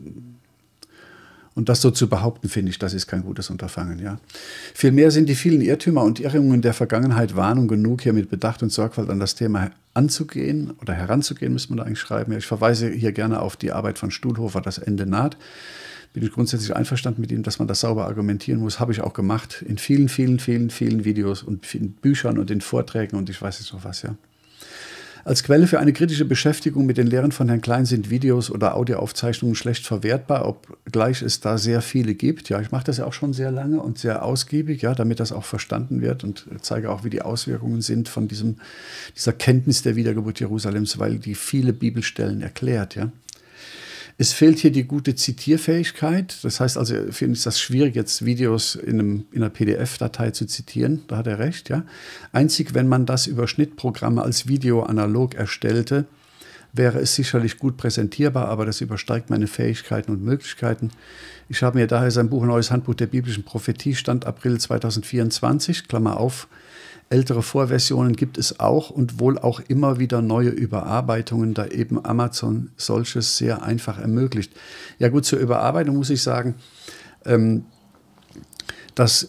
und das so zu behaupten, finde ich, das ist kein gutes Unterfangen. Ja. Vielmehr sind die vielen Irrtümer und Irrungen der Vergangenheit Warnung genug, hier mit Bedacht und Sorgfalt an das Thema anzugehen oder heranzugehen, müsste man da eigentlich schreiben. Ja, ich verweise hier gerne auf die Arbeit von Stuhlhofer, Das Ende naht. Bin ich grundsätzlich einverstanden mit ihm, dass man das sauber argumentieren muss. Habe ich auch gemacht in vielen, vielen, vielen, vielen Videos und vielen Büchern und in Vorträgen und ich weiß jetzt noch was, ja. Als Quelle für eine kritische Beschäftigung mit den Lehren von Herrn Klein sind Videos oder Audioaufzeichnungen schlecht verwertbar, obgleich es da sehr viele gibt. Ja, ich mache das ja auch schon sehr lange und sehr ausgiebig, ja, damit das auch verstanden wird und zeige auch, wie die Auswirkungen sind von diesem, dieser Kenntnis der Wiedergeburt Jerusalems, weil die viele Bibelstellen erklärt, ja. Es fehlt hier die gute Zitierfähigkeit. Das heißt also, ich finde es schwierig, jetzt Videos in, einem, in einer P D F-Datei zu zitieren. Da hat er recht, ja. Einzig, wenn man das über Schnittprogramme als Video analog erstellte, wäre es sicherlich gut präsentierbar, aber das übersteigt meine Fähigkeiten und Möglichkeiten. Ich habe mir daher sein Buch Neues Handbuch der biblischen Prophetie, Stand April zweitausendvierundzwanzig, Klammer auf, Ältere Vorversionen gibt es auch und wohl auch immer wieder neue Überarbeitungen, da eben Amazon solches sehr einfach ermöglicht. Ja gut, zur Überarbeitung muss ich sagen, ähm, dass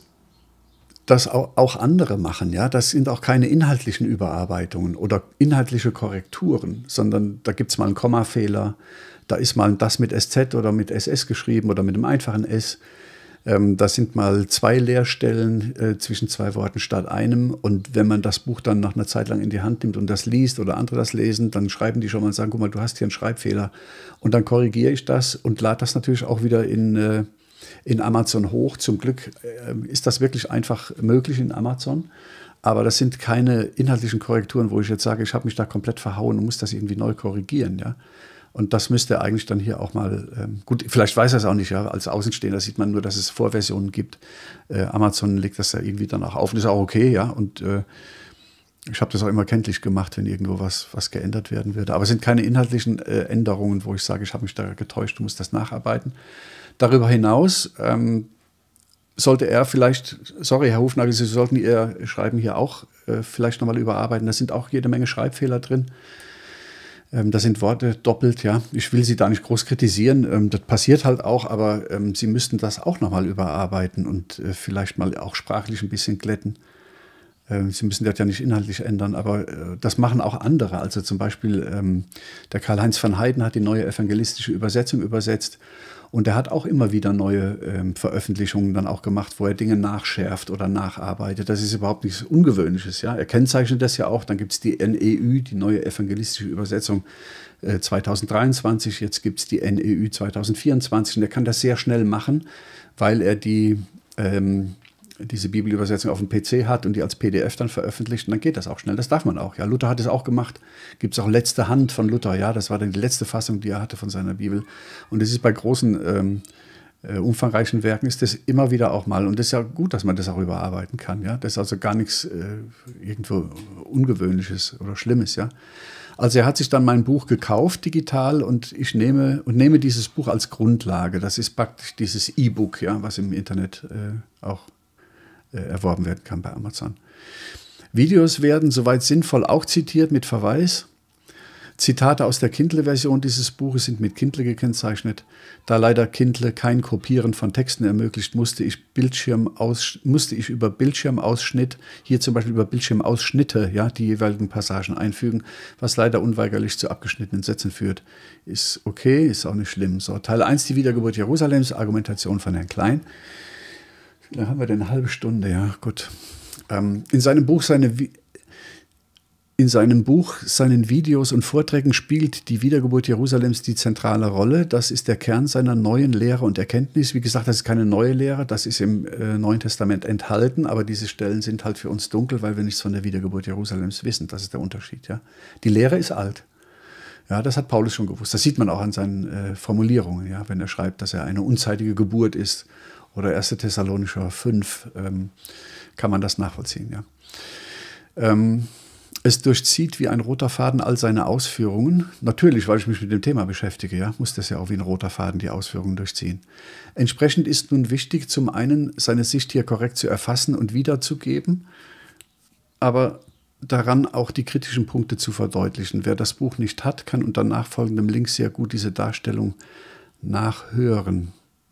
das auch andere machen. Ja? Das sind auch keine inhaltlichen Überarbeitungen oder inhaltliche Korrekturen, sondern da gibt es mal einen Kommafehler, da ist mal das mit S Z oder mit S S geschrieben oder mit einem einfachen S. Ähm, das sind mal zwei Leerstellen äh, zwischen zwei Worten statt einem. Und wenn man das Buch dann nach einer Zeit lang in die Hand nimmt und das liest oder andere das lesen, dann schreiben die schon mal und sagen, guck mal, du hast hier einen Schreibfehler. Und dann korrigiere ich das und lade das natürlich auch wieder in, äh, in Amazon hoch. Zum Glück äh, ist das wirklich einfach möglich in Amazon. Aber das sind keine inhaltlichen Korrekturen, wo ich jetzt sage, ich habe mich da komplett verhauen und muss das irgendwie neu korrigieren, ja. Und das müsste eigentlich dann hier auch mal, ähm, gut, vielleicht weiß er es auch nicht, ja, als Außenstehender sieht man nur, dass es Vorversionen gibt. Äh, Amazon legt das ja irgendwie dann auch auf und ist auch okay, ja, und äh, ich habe das auch immer kenntlich gemacht, wenn irgendwo was, was geändert werden würde. Aber es sind keine inhaltlichen äh, Änderungen, wo ich sage, ich habe mich da getäuscht, du musst das nacharbeiten. Darüber hinaus ähm, sollte er vielleicht, sorry, Herr Hufnagel, Sie sollten Ihr Schreiben hier auch äh, vielleicht nochmal überarbeiten. Da sind auch jede Menge Schreibfehler drin. Ähm, da sind Worte doppelt, ja. Ich will Sie da nicht groß kritisieren. Ähm, das passiert halt auch, aber ähm, Sie müssten das auch nochmal überarbeiten und äh, vielleicht mal auch sprachlich ein bisschen glätten. Ähm, Sie müssen das ja nicht inhaltlich ändern, aber äh, das machen auch andere. Also zum Beispiel ähm, der Karl-Heinz van Heiden hat die neue evangelistische Übersetzung übersetzt. Und er hat auch immer wieder neue ähm, Veröffentlichungen dann auch gemacht, wo er Dinge nachschärft oder nacharbeitet. Das ist überhaupt nichts Ungewöhnliches. Ja? Er kennzeichnet das ja auch. Dann gibt es die N E Ü, die neue evangelistische Übersetzung äh, zwanzig dreiundzwanzig. Jetzt gibt es die N E Ü zwanzig vierundzwanzig. Und er kann das sehr schnell machen, weil er die, ähm, diese Bibelübersetzung auf dem P C hat und die als P D F dann veröffentlicht. Und dann geht das auch schnell. Das darf man auch. Ja? Luther hat es auch gemacht. Gibt es auch letzte Hand von Luther. Ja, das war dann die letzte Fassung, die er hatte von seiner Bibel. Und das ist bei großen, ähm, äh, umfangreichen Werken ist das immer wieder auch mal. Und das ist ja gut, dass man das auch überarbeiten kann. Ja? Das ist also gar nichts äh, irgendwo Ungewöhnliches oder Schlimmes. Ja? Also er hat sich dann mein Buch gekauft digital und ich nehme und nehme dieses Buch als Grundlage. Das ist praktisch dieses E-Book, ja, was im Internet äh, auch erworben werden kann bei Amazon. Videos werden soweit sinnvoll auch zitiert mit Verweis. Zitate aus der Kindle-Version dieses Buches sind mit Kindle gekennzeichnet. Da leider Kindle kein Kopieren von Texten ermöglicht, musste ich, Bildschirm aus, musste ich über Bildschirmausschnitt, hier zum Beispiel über Bildschirmausschnitte, ja, die jeweiligen Passagen einfügen, was leider unweigerlich zu abgeschnittenen Sätzen führt. Ist okay, ist auch nicht schlimm. So, Teil eins, die Wiedergeburt Jerusalems, Argumentation von Herrn Klein. Wie lange haben wir denn? Eine halbe Stunde, ja, gut. Ähm, in seinem Buch, seine, in seinem Buch, seinen Videos und Vorträgen spielt die Wiedergeburt Jerusalems die zentrale Rolle. Das ist der Kern seiner neuen Lehre und Erkenntnis. Wie gesagt, das ist keine neue Lehre, das ist im äh, Neuen Testament enthalten, aber diese Stellen sind halt für uns dunkel, weil wir nichts von der Wiedergeburt Jerusalems wissen. Das ist der Unterschied, ja. Die Lehre ist alt. Ja, das hat Paulus schon gewusst. Das sieht man auch an seinen äh, Formulierungen, ja, wenn er schreibt, dass er eine unzeitige Geburt ist. Oder erster Thessalonicher fünf, ähm, kann man das nachvollziehen. Ja. Ähm, es durchzieht wie ein roter Faden all seine Ausführungen. Natürlich, weil ich mich mit dem Thema beschäftige, ja, muss das ja auch wie ein roter Faden die Ausführungen durchziehen. Entsprechend ist nun wichtig, zum einen seine Sicht hier korrekt zu erfassen und wiederzugeben, aber daran auch die kritischen Punkte zu verdeutlichen. Wer das Buch nicht hat, kann unter nachfolgendem Link sehr gut diese Darstellung nachhören.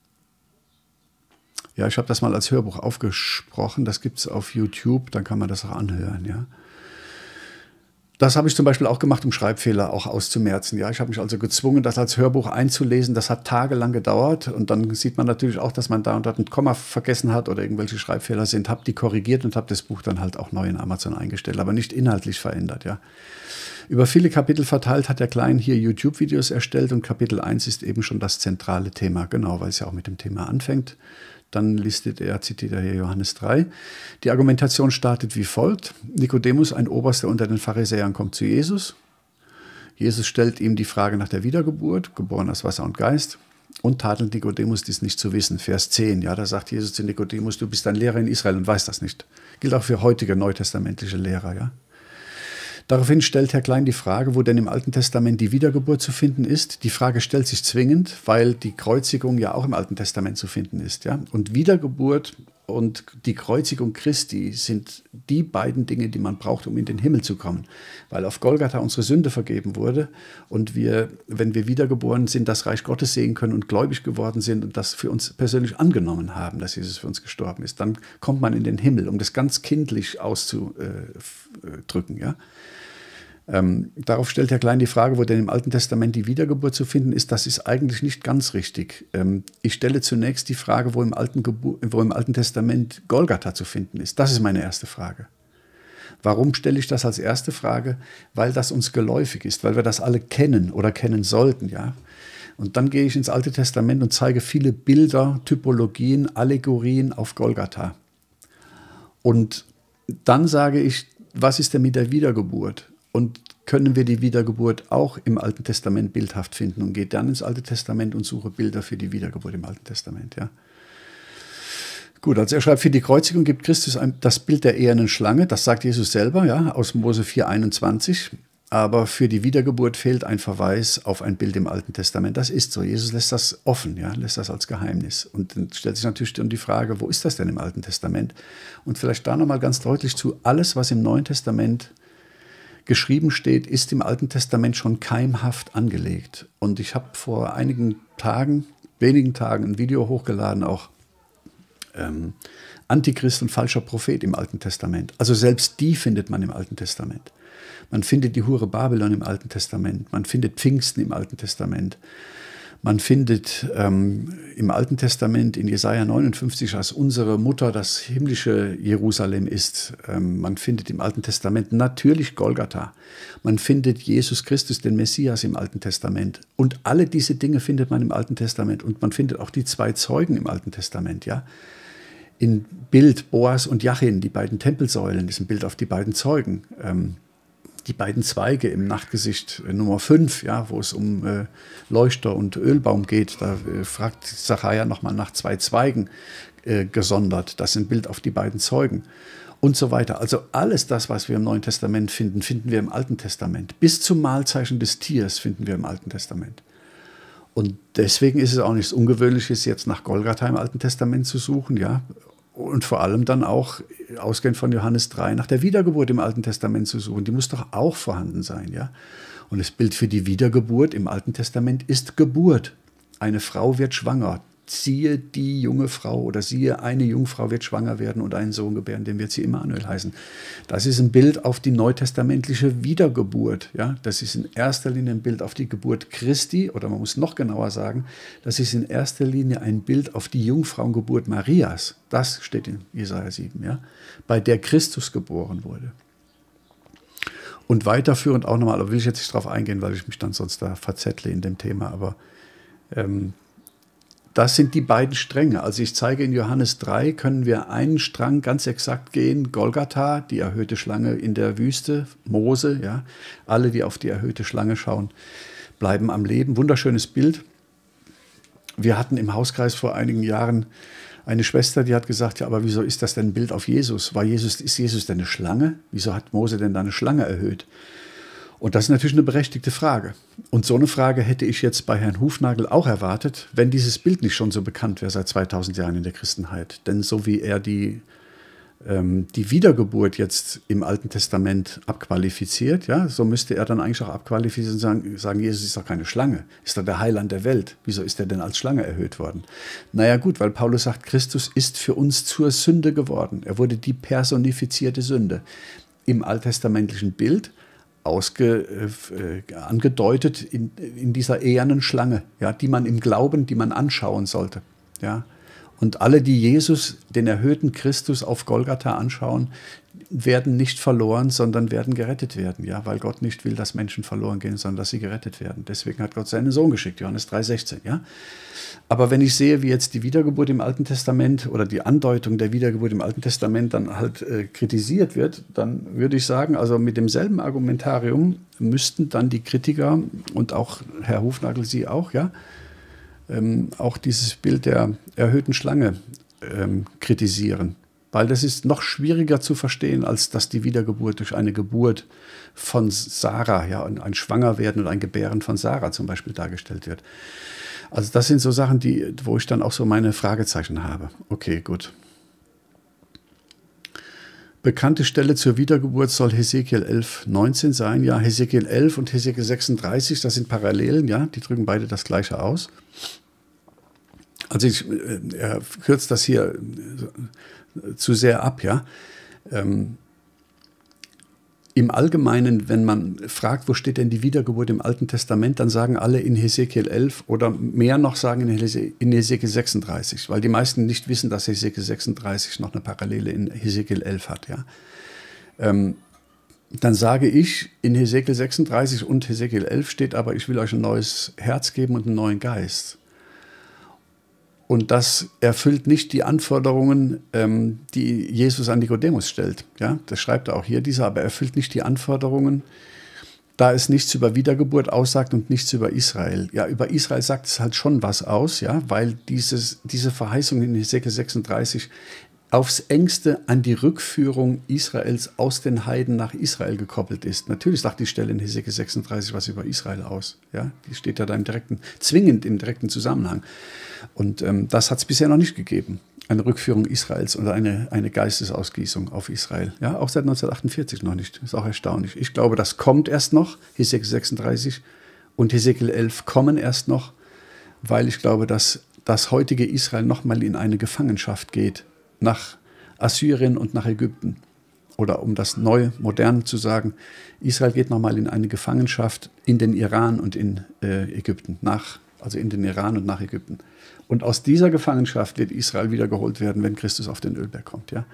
Ja, ich habe das mal als Hörbuch aufgesprochen. Das gibt es auf YouTube, dann kann man das auch anhören. Ja. Das habe ich zum Beispiel auch gemacht, um Schreibfehler auch auszumerzen. Ja, ich habe mich also gezwungen, das als Hörbuch einzulesen. Das hat tagelang gedauert. Und dann sieht man natürlich auch, dass man da und dort ein Komma vergessen hat oder irgendwelche Schreibfehler sind. Habe die korrigiert und habe das Buch dann halt auch neu in Amazon eingestellt, aber nicht inhaltlich verändert. Ja. Über viele Kapitel verteilt hat der Klein hier YouTube-Videos erstellt und Kapitel eins ist eben schon das zentrale Thema. Genau, weil es ja auch mit dem Thema anfängt. Dann listet er, zitiert er hier Johannes drei. Die Argumentation startet wie folgt. Nikodemus, ein Oberster unter den Pharisäern, kommt zu Jesus. Jesus stellt ihm die Frage nach der Wiedergeburt, geboren aus Wasser und Geist. Und tadelt Nikodemus dies nicht zu wissen. Vers zehn, ja, da sagt Jesus zu Nikodemus, du bist ein Lehrer in Israel und weißt das nicht. Gilt auch für heutige neutestamentliche Lehrer, ja. Daraufhin stellt Herr Klein die Frage, wo denn im Alten Testament die Wiedergeburt zu finden ist. Die Frage stellt sich zwingend, weil die Kreuzigung ja auch im Alten Testament zu finden ist. Ja? Und Wiedergeburt und die Kreuzigung Christi sind die beiden Dinge, die man braucht, um in den Himmel zu kommen. Weil auf Golgatha unsere Sünde vergeben wurde und wir, wenn wir wiedergeboren sind, das Reich Gottes sehen können und gläubig geworden sind und das für uns persönlich angenommen haben, dass Jesus für uns gestorben ist. Dann kommt man in den Himmel, um das ganz kindlich auszudrücken, ja. Ähm, darauf stellt Herr Klein die Frage, wo denn im Alten Testament die Wiedergeburt zu finden ist. Das ist eigentlich nicht ganz richtig. Ähm, ich stelle zunächst die Frage, wo im, Alten Gebu- wo im Alten Testament Golgatha zu finden ist. Das ist meine erste Frage. Warum stelle ich das als erste Frage? Weil das uns geläufig ist, weil wir das alle kennen oder kennen sollten. Ja? Und dann gehe ich ins Alte Testament und zeige viele Bilder, Typologien, Allegorien auf Golgatha. Und dann sage ich, was ist denn mit der Wiedergeburt? Und können wir die Wiedergeburt auch im Alten Testament bildhaft finden und gehe dann ins Alte Testament und suche Bilder für die Wiedergeburt im Alten Testament. Ja. Gut, also er schreibt, für die Kreuzigung gibt Christus ein, das Bild der ehernen Schlange, das sagt Jesus selber, ja, aus Mose vier einundzwanzig. Aber für die Wiedergeburt fehlt ein Verweis auf ein Bild im Alten Testament. Das ist so. Jesus lässt das offen, ja, lässt das als Geheimnis. Und dann stellt sich natürlich dann die Frage, wo ist das denn im Alten Testament? Und vielleicht da nochmal ganz deutlich zu, alles, was im Neuen Testament geschrieben steht, ist im Alten Testament schon keimhaft angelegt. Und ich habe vor einigen Tagen, wenigen Tagen, ein Video hochgeladen, auch ähm, Antichrist und falscher Prophet im Alten Testament. Also selbst die findet man im Alten Testament. Man findet die Hure Babylon im Alten Testament. Man findet Pfingsten im Alten Testament. Man findet ähm, im Alten Testament in Jesaja neunundfünfzig, dass unsere Mutter das himmlische Jerusalem ist. Ähm, man findet im Alten Testament natürlich Golgatha. Man findet Jesus Christus, den Messias, im Alten Testament. Und alle diese Dinge findet man im Alten Testament. Und man findet auch die zwei Zeugen im Alten Testament. Ja? In Bild Boas und Jachin, die beiden Tempelsäulen, ist ein Bild auf die beiden Zeugen. Ähm, Die beiden Zweige im Nachtgesicht äh, Nummer fünf, ja, wo es um äh, Leuchter und Ölbaum geht, da äh, fragt Sacharja nochmal nach zwei Zweigen äh, gesondert. Das ist ein Bild auf die beiden Zeugen und so weiter. Also alles das, was wir im Neuen Testament finden, finden wir im Alten Testament. Bis zum Mahlzeichen des Tiers finden wir im Alten Testament. Und deswegen ist es auch nichts Ungewöhnliches, jetzt nach Golgatha im Alten Testament zu suchen, ja. Und vor allem dann auch, ausgehend von Johannes drei, nach der Wiedergeburt im Alten Testament zu suchen. Die muss doch auch vorhanden sein, ja. Und das Bild für die Wiedergeburt im Alten Testament ist Geburt. Eine Frau wird schwanger. Siehe die junge Frau oder siehe eine Jungfrau wird schwanger werden und einen Sohn gebären, den wird sie Immanuel heißen. Das ist ein Bild auf die neutestamentliche Wiedergeburt. Ja? Das ist in erster Linie ein Bild auf die Geburt Christi, oder man muss noch genauer sagen, das ist in erster Linie ein Bild auf die Jungfrauengeburt Marias. Das steht in Jesaja sieben, ja? Bei der Christus geboren wurde. Und weiterführend auch nochmal, da will ich jetzt nicht drauf eingehen, weil ich mich dann sonst da verzettle in dem Thema, aber ähm, das sind die beiden Stränge. Also ich zeige in Johannes drei, können wir einen Strang ganz exakt gehen, Golgatha, die erhöhte Schlange in der Wüste, Mose, ja, alle, die auf die erhöhte Schlange schauen, bleiben am Leben. Wunderschönes Bild. Wir hatten im Hauskreis vor einigen Jahren eine Schwester, die hat gesagt, ja, aber wieso ist das denn ein Bild auf Jesus? War Jesus, ist Jesus denn eine Schlange? Wieso hat Mose denn da eine Schlange erhöht? Und das ist natürlich eine berechtigte Frage. Und so eine Frage hätte ich jetzt bei Herrn Hufnagel auch erwartet, wenn dieses Bild nicht schon so bekannt wäre seit zweitausend Jahren in der Christenheit. Denn so wie er die, ähm, die Wiedergeburt jetzt im Alten Testament abqualifiziert, ja, so müsste er dann eigentlich auch abqualifizieren und sagen, sagen, Jesus ist doch keine Schlange, ist doch der Heiland der Welt. Wieso ist er denn als Schlange erhöht worden? Naja gut, weil Paulus sagt, Christus ist für uns zur Sünde geworden. Er wurde die personifizierte Sünde. Im alttestamentlichen Bild Ausge, äh, angedeutet in, in dieser ehernen Schlange, ja, die man im Glauben, die man anschauen sollte. Ja. Und alle, die Jesus, den erhöhten Christus auf Golgatha anschauen, werden nicht verloren, sondern werden gerettet werden. Ja, weil Gott nicht will, dass Menschen verloren gehen, sondern dass sie gerettet werden. Deswegen hat Gott seinen Sohn geschickt, Johannes drei sechzehn. Ja. Aber wenn ich sehe, wie jetzt die Wiedergeburt im Alten Testament oder die Andeutung der Wiedergeburt im Alten Testament dann halt äh, kritisiert wird, dann würde ich sagen, also mit demselben Argumentarium müssten dann die Kritiker und auch Herr Hufnagel, Sie auch, ja, ähm, auch dieses Bild der erhöhten Schlange ähm, kritisieren. Weil das ist noch schwieriger zu verstehen, als dass die Wiedergeburt durch eine Geburt von Sarah, ja, ein Schwangerwerden und ein Gebären von Sarah zum Beispiel dargestellt wird. Also das sind so Sachen, die, wo ich dann auch so meine Fragezeichen habe. Okay, gut. bekannte Stelle zur Wiedergeburt soll Hesekiel elf, neunzehn sein. Ja, Hesekiel elf und Hesekiel sechsunddreißig, das sind Parallelen, ja, die drücken beide das Gleiche aus. Also ich, er kürzt das hier zu sehr ab, ja. Ähm, Im Allgemeinen, wenn man fragt, wo steht denn die Wiedergeburt im Alten Testament, dann sagen alle in Hesekiel elf oder mehr noch sagen in, Hese in Hesekiel sechsunddreißig, weil die meisten nicht wissen, dass Hesekiel sechsunddreißig noch eine Parallele in Hesekiel elf hat, ja. Ähm, dann sage ich, in Hesekiel sechsunddreißig und Hesekiel elf steht aber, ich will euch ein neues Herz geben und einen neuen Geist. Und das erfüllt nicht die Anforderungen, ähm, die Jesus an Nikodemus stellt. Ja, das schreibt er auch hier, dieser, aber erfüllt nicht die Anforderungen, da es nichts über Wiedergeburt aussagt und nichts über Israel. Ja, über Israel sagt es halt schon was aus, ja, weil dieses, diese Verheißung in Hesekiel sechsunddreißig aufs engste an die Rückführung Israels aus den Heiden nach Israel gekoppelt ist. Natürlich sagt die Stelle in Hesekiel sechsunddreißig was über Israel aus. Ja, die steht ja da im direkten, zwingend im direkten Zusammenhang. Und ähm, das hat es bisher noch nicht gegeben. Eine Rückführung Israels oder eine, eine Geistesausgießung auf Israel. Ja, auch seit neunzehnhundertachtundvierzig noch nicht. Ist auch erstaunlich. Ich glaube, das kommt erst noch. Hesekiel sechsunddreißig und Hesekiel elf kommen erst noch, weil ich glaube, dass das heutige Israel nochmal in eine Gefangenschaft geht. Nach Assyrien und nach Ägypten. Oder um das neu, modern zu sagen, Israel geht nochmal in eine Gefangenschaft in den Iran und in äh, Ägypten. Nach, also in den Iran und nach Ägypten. Und aus dieser Gefangenschaft wird Israel wiedergeholt werden, wenn Christus auf den Ölberg kommt. Ja?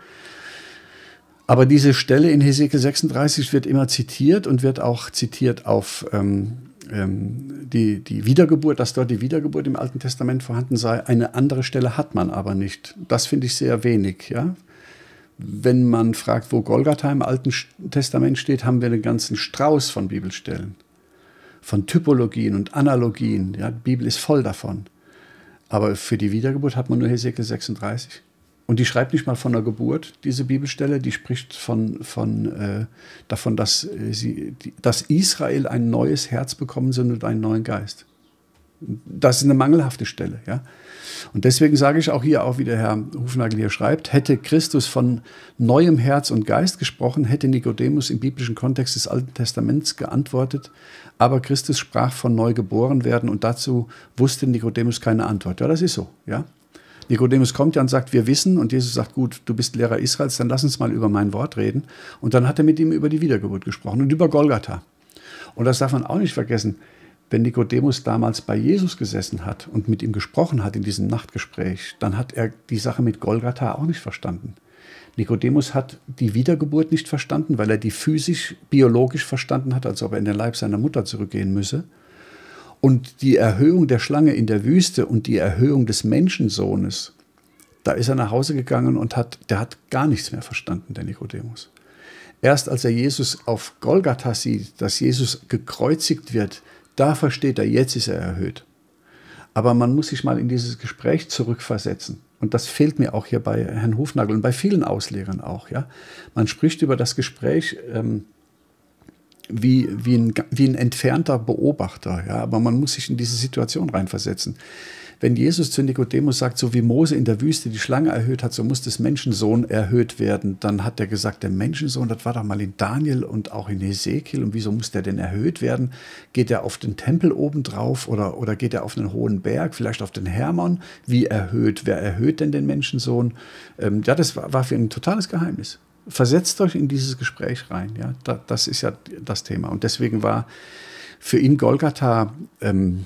Aber diese Stelle in Hesekiel sechsunddreißig wird immer zitiert und wird auch zitiert auf ähm, ähm, die, die Wiedergeburt, dass dort die Wiedergeburt im Alten Testament vorhanden sei. Eine andere Stelle hat man aber nicht. Das finde ich sehr wenig. Ja? Wenn man fragt, wo Golgatha im Alten Testament steht, haben wir einen ganzen Strauß von Bibelstellen. Von Typologien und Analogien. Ja? Die Bibel ist voll davon. Aber für die Wiedergeburt hat man nur Hesekiel sechsunddreißig. Und die schreibt nicht mal von der Geburt, diese Bibelstelle. Die spricht von, von, äh, davon, dass, äh, sie, die, dass Israel ein neues Herz bekommen soll und einen neuen Geist. Das ist eine mangelhafte Stelle. Ja? Und deswegen sage ich auch hier, auch wie der Herr Hufnagel hier schreibt, hätte Christus von neuem Herz und Geist gesprochen, hätte Nikodemus im biblischen Kontext des Alten Testaments geantwortet, aber Christus sprach von neu geboren werden und dazu wusste Nikodemus keine Antwort. Ja, das ist so. Ja? Nikodemus kommt ja und sagt, wir wissen, und Jesus sagt, gut, du bist Lehrer Israels, dann lass uns mal über mein Wort reden. Und dann hat er mit ihm über die Wiedergeburt gesprochen und über Golgatha. Und das darf man auch nicht vergessen. Wenn Nikodemus damals bei Jesus gesessen hat und mit ihm gesprochen hat in diesem Nachtgespräch, dann hat er die Sache mit Golgatha auch nicht verstanden. Nikodemus hat die Wiedergeburt nicht verstanden, weil er die physisch, biologisch verstanden hat, als ob er in den Leib seiner Mutter zurückgehen müsse. Und die Erhöhung der Schlange in der Wüste und die Erhöhung des Menschensohnes, da ist er nach Hause gegangen und hat, der hat gar nichts mehr verstanden, der Nikodemus. Erst als er Jesus auf Golgatha sieht, dass Jesus gekreuzigt wird, da versteht er, jetzt ist er erhöht. Aber man muss sich mal in dieses Gespräch zurückversetzen. Und das fehlt mir auch hier bei Herrn Hufnagel und bei vielen Auslegern auch. Ja? Man spricht über das Gespräch ähm, wie, wie, ein, wie ein entfernter Beobachter. Ja? Aber man muss sich in diese Situation reinversetzen. Wenn Jesus zu Nikodemus sagt, so wie Mose in der Wüste die Schlange erhöht hat, so muss des Menschensohn erhöht werden, dann hat er gesagt, der Menschensohn, das war doch mal in Daniel und auch in Hesekiel, und wieso muss der denn erhöht werden? Geht er auf den Tempel oben drauf oder, oder geht er auf einen hohen Berg, vielleicht auf den Hermon? Wie erhöht? Wer erhöht denn den Menschensohn? Ähm, ja, das war, war für ihn ein totales Geheimnis. Versetzt euch in dieses Gespräch rein. Ja? Da, das ist ja das Thema. Und deswegen war für ihn Golgatha ähm,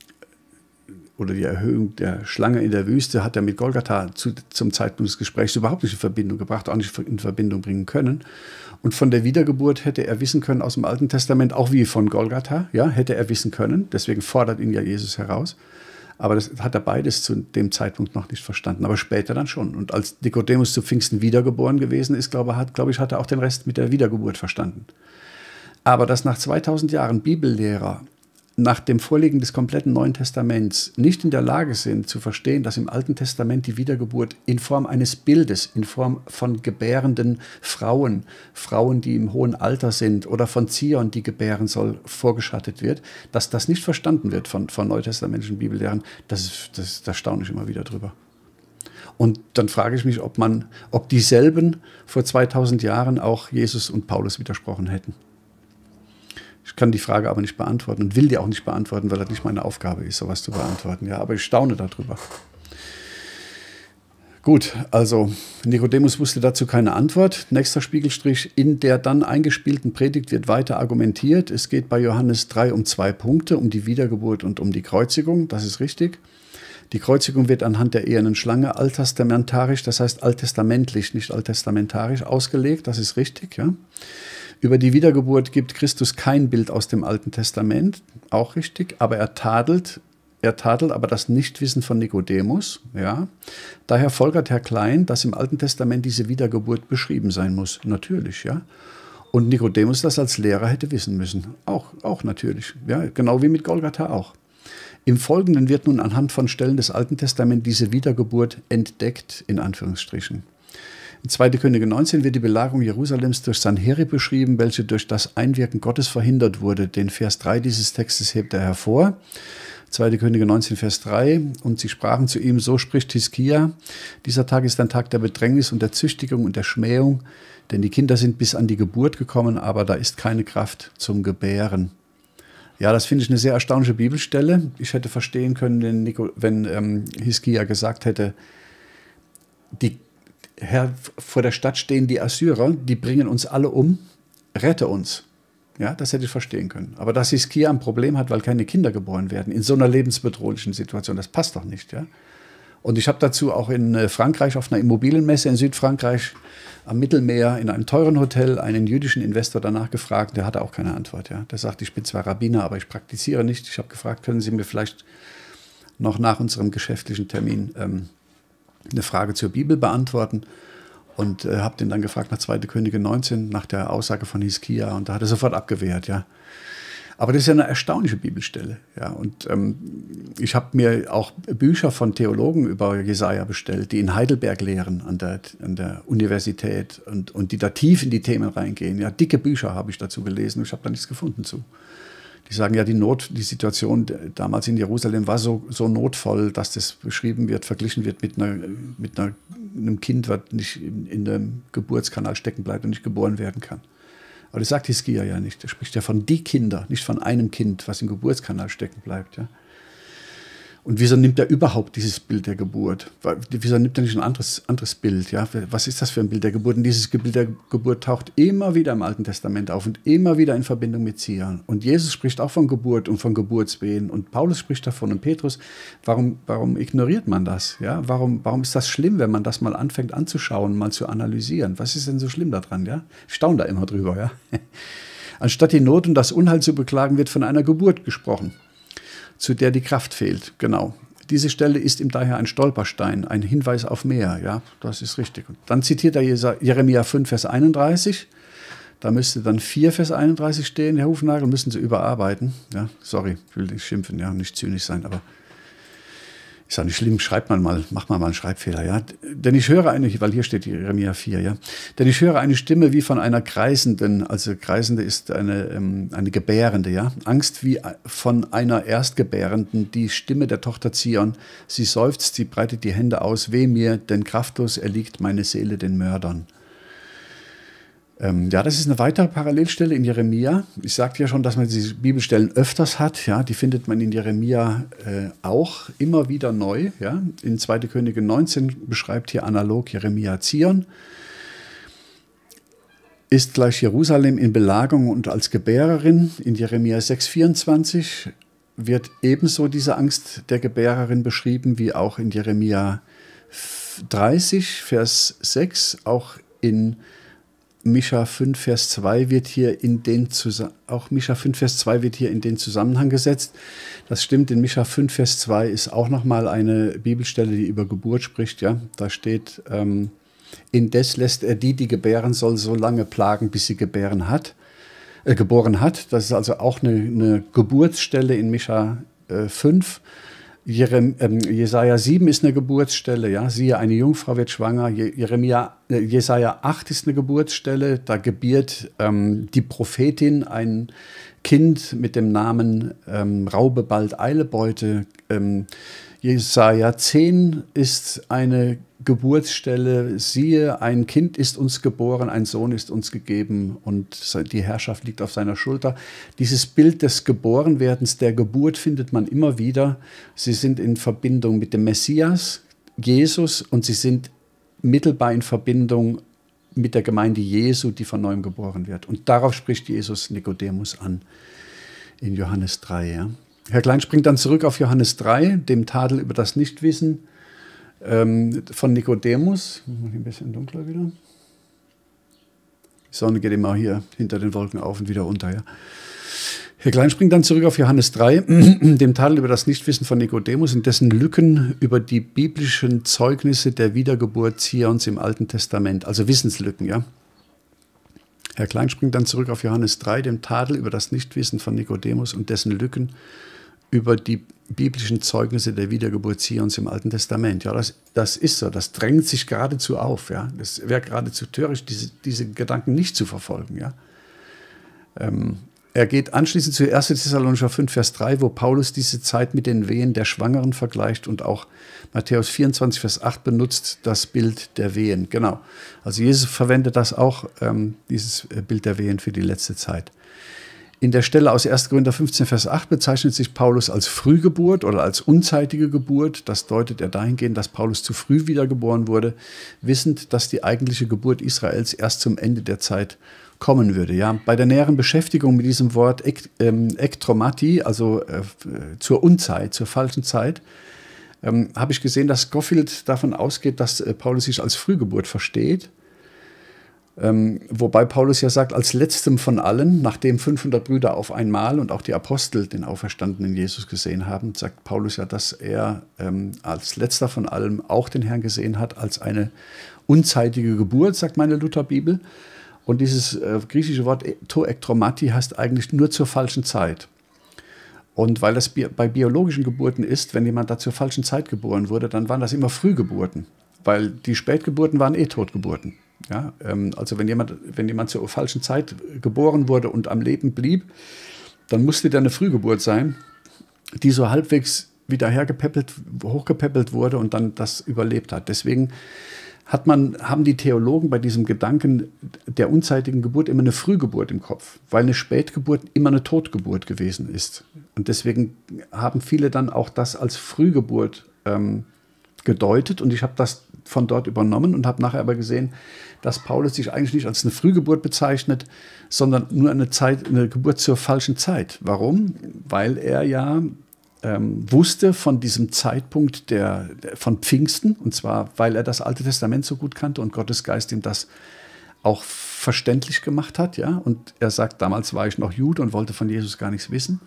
oder die Erhöhung der Schlange in der Wüste hat er mit Golgatha zu, zum Zeitpunkt des Gesprächs überhaupt nicht in Verbindung gebracht, auch nicht in Verbindung bringen können. Und von der Wiedergeburt hätte er wissen können aus dem Alten Testament, auch wie von Golgatha, ja, hätte er wissen können. Deswegen fordert ihn ja Jesus heraus. Aber das hat er beides zu dem Zeitpunkt noch nicht verstanden, aber später dann schon. Und als Nikodemus zu Pfingsten wiedergeboren gewesen ist, glaube, hat, glaube ich, hat er auch den Rest mit der Wiedergeburt verstanden. Aber dass nach zweitausend Jahren Bibellehrer nach dem Vorliegen des kompletten Neuen Testaments nicht in der Lage sind zu verstehen, dass im Alten Testament die Wiedergeburt in Form eines Bildes, in Form von gebärenden Frauen, Frauen, die im hohen Alter sind, oder von Zion, die gebären soll, vorgeschattet wird, dass das nicht verstanden wird von, von neutestamentlichen Bibellehrern, das, ist, das, da staune ich immer wieder drüber. Und dann frage ich mich, ob man, ob dieselben vor zweitausend Jahren auch Jesus und Paulus widersprochen hätten. Ich kann die Frage aber nicht beantworten und will die auch nicht beantworten, weil das nicht meine Aufgabe ist, sowas zu beantworten. Ja, aber ich staune darüber. Gut, also Nikodemus wusste dazu keine Antwort. Nächster Spiegelstrich, in der dann eingespielten Predigt wird weiter argumentiert. Es geht bei Johannes drei um zwei Punkte, um die Wiedergeburt und um die Kreuzigung, das ist richtig. Die Kreuzigung wird anhand der ehernen Schlange alttestamentarisch, das heißt alttestamentlich, nicht alttestamentarisch ausgelegt, das ist richtig. Ja. Über die Wiedergeburt gibt Christus kein Bild aus dem Alten Testament, auch richtig, aber er tadelt Er tadelt aber das Nichtwissen von Nikodemus. Ja. Daher folgert Herr Klein, dass im Alten Testament diese Wiedergeburt beschrieben sein muss. Natürlich, ja. Und Nikodemus das als Lehrer hätte wissen müssen. Auch, auch natürlich. Ja. Genau wie mit Golgatha auch. Im Folgenden wird nun anhand von Stellen des Alten Testaments diese Wiedergeburt entdeckt, in Anführungsstrichen. In zweiter Könige neunzehn wird die Belagerung Jerusalems durch Sanherib beschrieben, welche durch das Einwirken Gottes verhindert wurde. Den Vers drei dieses Textes hebt er hervor. zweiter Könige neunzehn, Vers drei. Und sie sprachen zu ihm, so spricht Hiskia, dieser Tag ist ein Tag der Bedrängnis und der Züchtigung und der Schmähung, denn die Kinder sind bis an die Geburt gekommen, aber da ist keine Kraft zum Gebären. Ja, das finde ich eine sehr erstaunliche Bibelstelle. Ich hätte verstehen können, wenn, Nico, wenn ähm, Hiskia gesagt hätte, die, Herr, vor der Stadt stehen die Assyrer, die bringen uns alle um, rette uns. Ja, das hätte ich verstehen können. Aber dass Hiskia ein Problem hat, weil keine Kinder geboren werden, in so einer lebensbedrohlichen Situation, das passt doch nicht. Ja? Und ich habe dazu auch in Frankreich auf einer Immobilienmesse in Südfrankreich am Mittelmeer in einem teuren Hotel einen jüdischen Investor danach gefragt, der hatte auch keine Antwort. Ja? Der sagte, ich bin zwar Rabbiner, aber ich praktiziere nicht. Ich habe gefragt, können Sie mir vielleicht noch nach unserem geschäftlichen Termin ähm, eine Frage zur Bibel beantworten? Und äh, habe den dann gefragt nach zweiter Könige neunzehn, nach der Aussage von Hiskia. Und da hat er sofort abgewehrt, ja. Aber das ist ja eine erstaunliche Bibelstelle. Ja. Und ähm, ich habe mir auch Bücher von Theologen über Jesaja bestellt, die in Heidelberg lehren, an der, an der Universität und, und die da tief in die Themen reingehen. Ja, dicke Bücher habe ich dazu gelesen und ich habe da nichts gefunden zu. Die sagen ja, die Not, die Situation damals in Jerusalem war so, so notvoll, dass das beschrieben wird, verglichen wird mit, einer, mit einer, einem Kind, was nicht in, in dem Geburtskanal stecken bleibt und nicht geboren werden kann. Aber das sagt Hiskia ja nicht. Er spricht ja von die Kinder, nicht von einem Kind, was im Geburtskanal stecken bleibt. Ja. Und wieso nimmt er überhaupt dieses Bild der Geburt? Wieso nimmt er nicht ein anderes, anderes Bild? Ja? Was ist das für ein Bild der Geburt? Und dieses Bild der Geburt taucht immer wieder im Alten Testament auf und immer wieder in Verbindung mit Zion. Und Jesus spricht auch von Geburt und von Geburtswehen. Und Paulus spricht davon und Petrus. Warum, warum ignoriert man das? Ja? Warum, warum ist das schlimm, wenn man das mal anfängt anzuschauen, mal zu analysieren? Was ist denn so schlimm daran? Ja? Ich staune da immer drüber. Ja? Anstatt die Not und das Unheil zu beklagen, wird von einer Geburt gesprochen, zu der die Kraft fehlt. Genau. Diese Stelle ist ihm daher ein Stolperstein, ein Hinweis auf mehr. Ja, das ist richtig. Und dann zitiert er Jeremia fünf, Vers einunddreißig. Da müsste dann vier, Vers einunddreißig stehen. Herr Hufnagel, müssen Sie überarbeiten. Ja, sorry, ich will nicht schimpfen, ja, nicht zynisch sein, aber ist ja nicht schlimm, schreibt man mal, macht man mal einen Schreibfehler, ja. Denn ich höre eine, weil hier steht Jeremia vier, ja. Denn ich höre eine Stimme wie von einer Kreisenden, also Kreisende ist eine, ähm, eine Gebärende, ja. Angst wie von einer Erstgebärenden, die Stimme der Tochter Zion. Sie seufzt, sie breitet die Hände aus, weh mir, denn kraftlos erliegt meine Seele den Mördern. Ähm, ja, das ist eine weitere Parallelstelle in Jeremia. Ich sagte ja schon, dass man diese Bibelstellen öfters hat. Ja, die findet man in Jeremia äh, auch immer wieder neu. Ja. In zweiter Könige neunzehn beschreibt hier analog Jeremia Zion. Ist gleich Jerusalem in Belagerung und als Gebärerin. In Jeremia sechs, vierundzwanzig wird ebenso diese Angst der Gebärerin beschrieben, wie auch in Jeremia dreißig, Vers sechs, auch in Micha fünf, Vers zwei wird hier in den auch Micha fünf, Vers zwei wird hier in den Zusammenhang gesetzt. Das stimmt, in Micha fünf, Vers zwei ist auch nochmal eine Bibelstelle, die über Geburt spricht. Ja? Da steht, ähm, indes lässt er die, die gebären soll, so lange plagen, bis sie gebären hat, äh, geboren hat. Das ist also auch eine, eine Geburtsstelle in Micha äh, fünf. Jerem, ähm, Jesaja sieben ist eine Geburtsstelle, ja, siehe, eine Jungfrau wird schwanger. Jeremia, äh, Jesaja acht ist eine Geburtsstelle, da gebiert ähm, die Prophetin ein Kind mit dem Namen ähm, Raube bald Eile Beute. Ähm, Jesaja zehn ist eine Geburtsstelle. Siehe, ein Kind ist uns geboren, ein Sohn ist uns gegeben und die Herrschaft liegt auf seiner Schulter. Dieses Bild des Geborenwerdens, der Geburt findet man immer wieder. Sie sind in Verbindung mit dem Messias, Jesus, und sie sind mittelbar in Verbindung mit der Gemeinde Jesu, die von neuem geboren wird. Und darauf spricht Jesus Nikodemus an in Johannes drei. Ja. Herr Klein springt dann zurück auf Johannes drei, dem Tadel über das Nichtwissen ähm, von Nikodemus. Ein bisschen dunkler wieder. Die Sonne geht immer hier hinter den Wolken auf und wieder unter. Ja. Herr Klein springt dann zurück auf Johannes drei, dem Tadel über das Nichtwissen von Nikodemus und dessen Lücken über die biblischen Zeugnisse der Wiedergeburt Zions im Alten Testament, also Wissenslücken. Ja. Herr Klein springt dann zurück auf Johannes drei, dem Tadel über das Nichtwissen von Nikodemus und dessen Lücken über die biblischen Zeugnisse der Wiedergeburt Zions im Alten Testament. Ja, das, das ist so, das drängt sich geradezu auf. Ja. Es wäre geradezu töricht, diese, diese Gedanken nicht zu verfolgen. Ja. Ähm, er geht anschließend zu erster Thessalonicher fünf, Vers drei, wo Paulus diese Zeit mit den Wehen der Schwangeren vergleicht und auch Matthäus vierundzwanzig, Vers acht benutzt das Bild der Wehen. Genau, also Jesus verwendet das auch, ähm, dieses Bild der Wehen für die letzte Zeit. In der Stelle aus erster Korinther fünfzehn, Vers acht bezeichnet sich Paulus als Frühgeburt oder als unzeitige Geburt. Das deutet er dahingehend, dass Paulus zu früh wiedergeboren wurde, wissend, dass die eigentliche Geburt Israels erst zum Ende der Zeit kommen würde. Ja, bei der näheren Beschäftigung mit diesem Wort Ek, ähm, Ektromati, also äh, zur Unzeit, zur falschen Zeit, ähm, habe ich gesehen, dass Scofield davon ausgeht, dass äh, Paulus sich als Frühgeburt versteht. Ähm, wobei Paulus ja sagt, als letztem von allen, nachdem fünfhundert Brüder auf einmal und auch die Apostel den auferstandenen Jesus gesehen haben, sagt Paulus ja, dass er ähm, als letzter von allem auch den Herrn gesehen hat, als eine unzeitige Geburt, sagt meine Lutherbibel. Und dieses äh, griechische Wort to ektromati heißt eigentlich nur zur falschen Zeit. Und weil das bi bei biologischen Geburten ist, wenn jemand da zur falschen Zeit geboren wurde, dann waren das immer Frühgeburten, weil die Spätgeburten waren eh Totgeburten. Ja, ähm, also wenn jemand, wenn jemand zur falschen Zeit geboren wurde und am Leben blieb, dann musste der eine Frühgeburt sein, die so halbwegs wieder hergepäppelt, hochgepäppelt wurde und dann das überlebt hat. Deswegen hat man, haben die Theologen bei diesem Gedanken der unzeitigen Geburt immer eine Frühgeburt im Kopf, weil eine Spätgeburt immer eine Totgeburt gewesen ist. Und deswegen haben viele dann auch das als Frühgeburt ähm, gedeutet und ich habe das von dort übernommen und habe nachher aber gesehen, dass Paulus sich eigentlich nicht als eine Frühgeburt bezeichnet, sondern nur eine Zeit, eine Geburt zur falschen Zeit. Warum? Weil er ja ähm, wusste von diesem Zeitpunkt der, der, von Pfingsten, und zwar, weil er das Alte Testament so gut kannte und Gottes Geist ihm das auch verständlich gemacht hat. Ja? Und er sagt, damals war ich noch Jude und wollte von Jesus gar nichts wissen.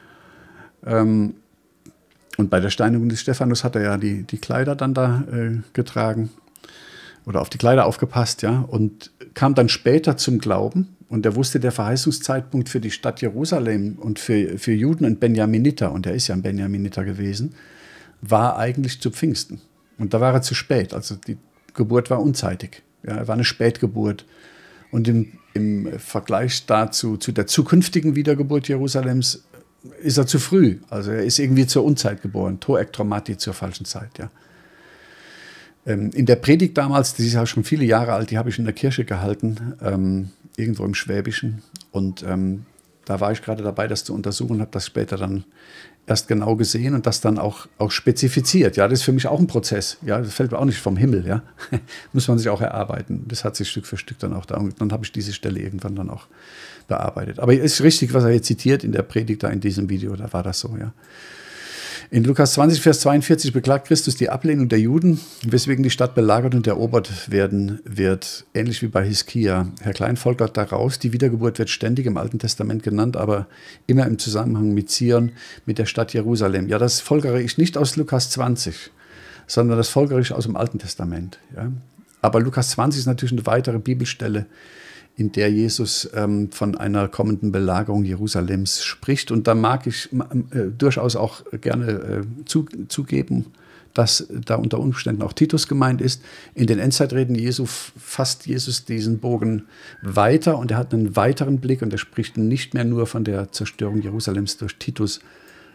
Ähm, Und bei der Steinigung des Stephanus hat er ja die, die Kleider dann da äh, getragen oder auf die Kleider aufgepasst, ja, und kam dann später zum Glauben. Und er wusste, der Verheißungszeitpunkt für die Stadt Jerusalem und für, für Juden ein Benjaminiter, und er ist ja ein Benjaminiter gewesen, war eigentlich zu Pfingsten. Und da war er zu spät, also die Geburt war unzeitig. Ja, er war eine Spätgeburt. Und im, im Vergleich dazu, zu der zukünftigen Wiedergeburt Jerusalems, ist er zu früh. Also er ist irgendwie zur Unzeit geboren. To ektromati, zur falschen Zeit, ja. Ähm, in der Predigt damals, die ist ja schon viele Jahre alt, die habe ich in der Kirche gehalten, ähm, irgendwo im Schwäbischen. Und ähm, da war ich gerade dabei, das zu untersuchen, habe das später dann erst genau gesehen und das dann auch, auch spezifiziert. Ja, das ist für mich auch ein Prozess. Ja, das fällt mir auch nicht vom Himmel. Ja, muss man sich auch erarbeiten. Das hat sich Stück für Stück dann auch da. Und dann habe ich diese Stelle irgendwann dann auch bearbeitet. Aber es ist richtig, was er jetzt zitiert in der Predigt da in diesem Video. Da war das so, ja. In Lukas zwanzig, Vers zweiundvierzig beklagt Christus die Ablehnung der Juden, weswegen die Stadt belagert und erobert werden wird, ähnlich wie bei Hiskia. Herr Klein folgert daraus, die Wiedergeburt wird ständig im Alten Testament genannt, aber immer im Zusammenhang mit Zion, mit der Stadt Jerusalem. Ja, das folgere ich nicht aus Lukas zwanzig, sondern das folgere ich aus dem Alten Testament. Ja. Aber Lukas zwanzig ist natürlich eine weitere Bibelstelle, in der Jesus ähm, von einer kommenden Belagerung Jerusalems spricht. Und da mag ich äh, durchaus auch gerne äh, zu, zugeben, dass da unter Umständen auch Titus gemeint ist. In den Endzeitreden Jesu fasst Jesus diesen Bogen weiter und er hat einen weiteren Blick und er spricht nicht mehr nur von der Zerstörung Jerusalems durch Titus,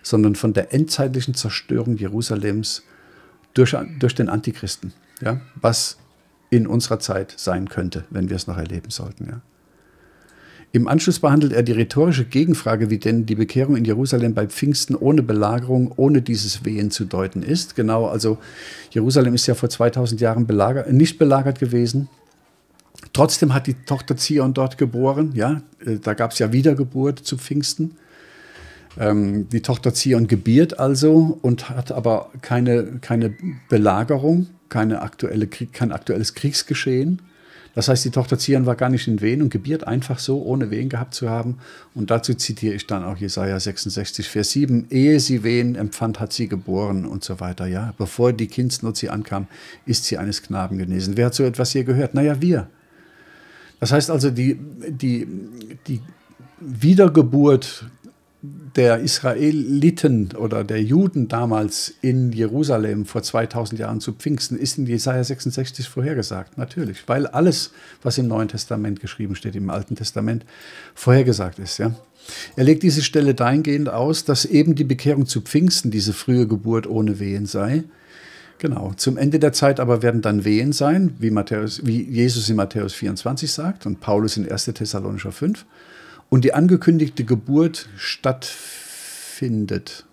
sondern von der endzeitlichen Zerstörung Jerusalems durch, durch den Antichristen, ja, was in unserer Zeit sein könnte, wenn wir es noch erleben sollten. Ja. Im Anschluss behandelt er die rhetorische Gegenfrage, wie denn die Bekehrung in Jerusalem bei Pfingsten ohne Belagerung, ohne dieses Wehen zu deuten ist. Genau, also Jerusalem ist ja vor zweitausend Jahren belagert, nicht belagert gewesen. Trotzdem hat die Tochter Zion dort geboren. Ja, da gab es ja Wiedergeburt zu Pfingsten. Ähm, die Tochter Zion gebiert also und hat aber keine, keine Belagerung, keine aktuelle Krieg, kein aktuelles Kriegsgeschehen. Das heißt, die Tochter Zion war gar nicht in Wehen und gebiert einfach so, ohne Wehen gehabt zu haben. Und dazu zitiere ich dann auch Jesaja sechsundsechzig, Vers sieben. Ehe sie Wehen empfand, hat sie geboren und so weiter. Ja, bevor die Kindsnot sie ankam, ist sie eines Knaben genesen. Wer hat so etwas je gehört? Naja, wir. Das heißt also, die, die, die Wiedergeburt der Israeliten oder der Juden damals in Jerusalem vor zweitausend Jahren zu Pfingsten ist in Jesaja sechsundsechzig vorhergesagt. Natürlich, weil alles, was im Neuen Testament geschrieben steht, im Alten Testament vorhergesagt ist. Ja. Er legt diese Stelle dahingehend aus, dass eben die Bekehrung zu Pfingsten diese frühe Geburt ohne Wehen sei. Genau, zum Ende der Zeit aber werden dann Wehen sein, wie, Matthäus, wie Jesus in Matthäus vierundzwanzig sagt und Paulus in erster Thessalonicher fünf. Und die angekündigte Geburt stattfindet.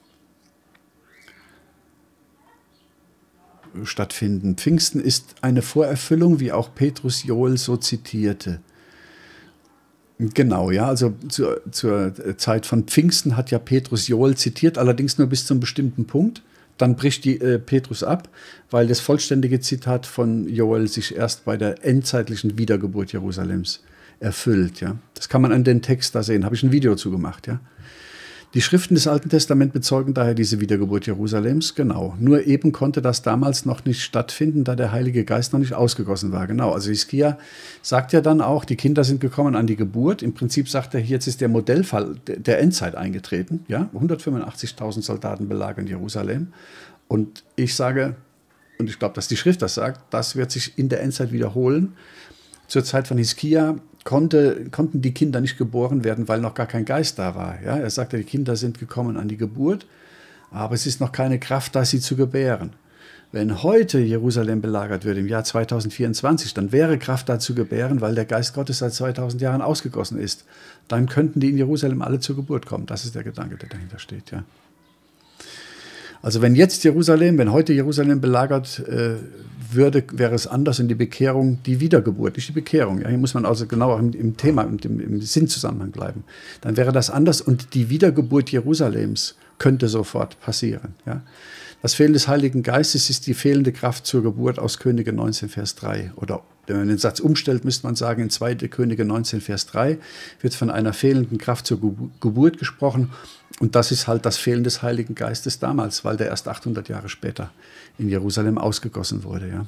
Stattfinden. Pfingsten ist eine Vorerfüllung, wie auch Petrus Joel so zitierte. Genau, ja, also zur, zur Zeit von Pfingsten hat ja Petrus Joel zitiert, allerdings nur bis zu einem bestimmten Punkt. Dann bricht die, äh, Petrus ab, weil das vollständige Zitat von Joel sich erst bei der endzeitlichen Wiedergeburt Jerusalems erfüllt. Ja. Das kann man an den Text da sehen, habe ich ein Video zu gemacht. Ja. Die Schriften des Alten Testaments bezeugen daher diese Wiedergeburt Jerusalems, genau. Nur eben konnte das damals noch nicht stattfinden, da der Heilige Geist noch nicht ausgegossen war. Genau, also Hiskia sagt ja dann auch, die Kinder sind gekommen an die Geburt. Im Prinzip sagt er, jetzt ist der Modellfall der Endzeit eingetreten. Ja. hundertfünfundachtzigtausend Soldaten belagern Jerusalem. Und ich sage, und ich glaube, dass die Schrift das sagt, das wird sich in der Endzeit wiederholen. Zur Zeit von Hiskia konnte, konnten die Kinder nicht geboren werden, weil noch gar kein Geist da war. Ja, er sagte, die Kinder sind gekommen an die Geburt, aber es ist noch keine Kraft da, sie zu gebären. Wenn heute Jerusalem belagert wird, im Jahr zweitausendvierundzwanzig, dann wäre Kraft da zu gebären, weil der Geist Gottes seit zweitausend Jahren ausgegossen ist. Dann könnten die in Jerusalem alle zur Geburt kommen. Das ist der Gedanke, der dahinter steht. Ja. Also wenn jetzt Jerusalem, wenn heute Jerusalem belagert äh, würde, wäre es anders in die Bekehrung, die Wiedergeburt, nicht die Bekehrung. Ja, hier muss man also genau im, im Thema, im, im Sinnzusammenhang bleiben. Dann wäre das anders und die Wiedergeburt Jerusalems könnte sofort passieren. Ja. Das Fehlen des Heiligen Geistes ist die fehlende Kraft zur Geburt aus Könige neunzehn, Vers drei. Oder wenn man den Satz umstellt, müsste man sagen, in zweiter Könige neunzehn, Vers drei wird von einer fehlenden Kraft zur Geburt gesprochen. Und das ist halt das Fehlen des Heiligen Geistes damals, weil der erst achthundert Jahre später in Jerusalem ausgegossen wurde. Ja.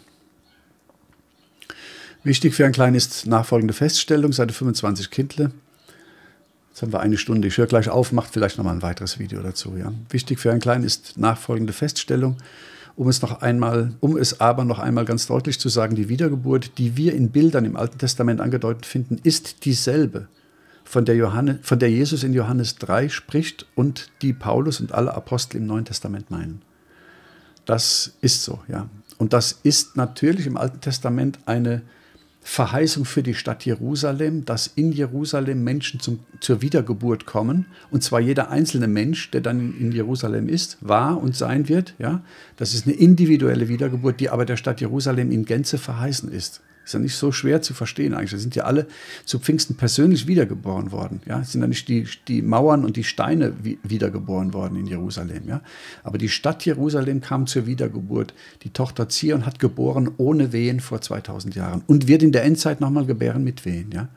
Wichtig für ein kleines nachfolgende Feststellung, Seite fünfundzwanzig Kindle. Jetzt haben wir eine Stunde. Ich höre gleich auf, macht vielleicht nochmal ein weiteres Video dazu. Ja. Wichtig für ein klein ist nachfolgende Feststellung, um es, noch einmal, um es aber noch einmal ganz deutlich zu sagen, die Wiedergeburt, die wir in Bildern im Alten Testament angedeutet finden, ist dieselbe, von der, Johannes, von der Jesus in Johannes drei spricht und die Paulus und alle Apostel im Neuen Testament meinen. Das ist so, ja. Und das ist natürlich im Alten Testament eine Verheißung für die Stadt Jerusalem, dass in Jerusalem Menschen zum, zur Wiedergeburt kommen, und zwar jeder einzelne Mensch, der dann in Jerusalem ist, war und sein wird. Ja? Das ist eine individuelle Wiedergeburt, die aber der Stadt Jerusalem in Gänze verheißen ist. Ist ja nicht so schwer zu verstehen eigentlich. Da sind ja alle zu Pfingsten persönlich wiedergeboren worden. Ja? Es sind ja nicht die, die Mauern und die Steine wiedergeboren worden in Jerusalem. Ja? Aber die Stadt Jerusalem kam zur Wiedergeburt. Die Tochter Zion hat geboren ohne Wehen vor zweitausend Jahren und wird in der Endzeit nochmal gebären mit Wehen. Ja?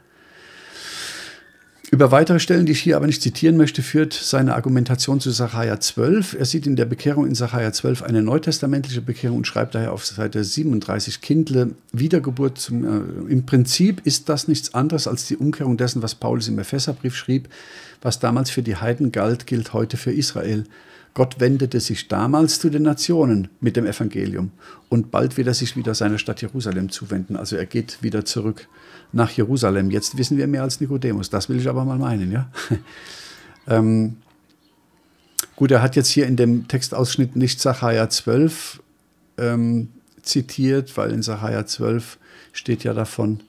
Über weitere Stellen, die ich hier aber nicht zitieren möchte, führt seine Argumentation zu Sacharja zwölf. Er sieht in der Bekehrung in Sacharja zwölf eine neutestamentliche Bekehrung und schreibt daher auf Seite siebenunddreißig, Kindle, Wiedergeburt. Zum, äh, im Prinzip ist das nichts anderes als die Umkehrung dessen, was Paulus im Epheserbrief schrieb. Was damals für die Heiden galt, gilt heute für Israel. Gott wendete sich damals zu den Nationen mit dem Evangelium und bald wird er sich wieder seiner Stadt Jerusalem zuwenden. Also er geht wieder zurück nach Jerusalem. Jetzt wissen wir mehr als Nikodemus. Das will ich aber mal meinen. Ja? ähm, Gut, er hat jetzt hier in dem Textausschnitt nicht Sacharja zwölf ähm, zitiert, weil in Sacharja zwölf steht ja davon,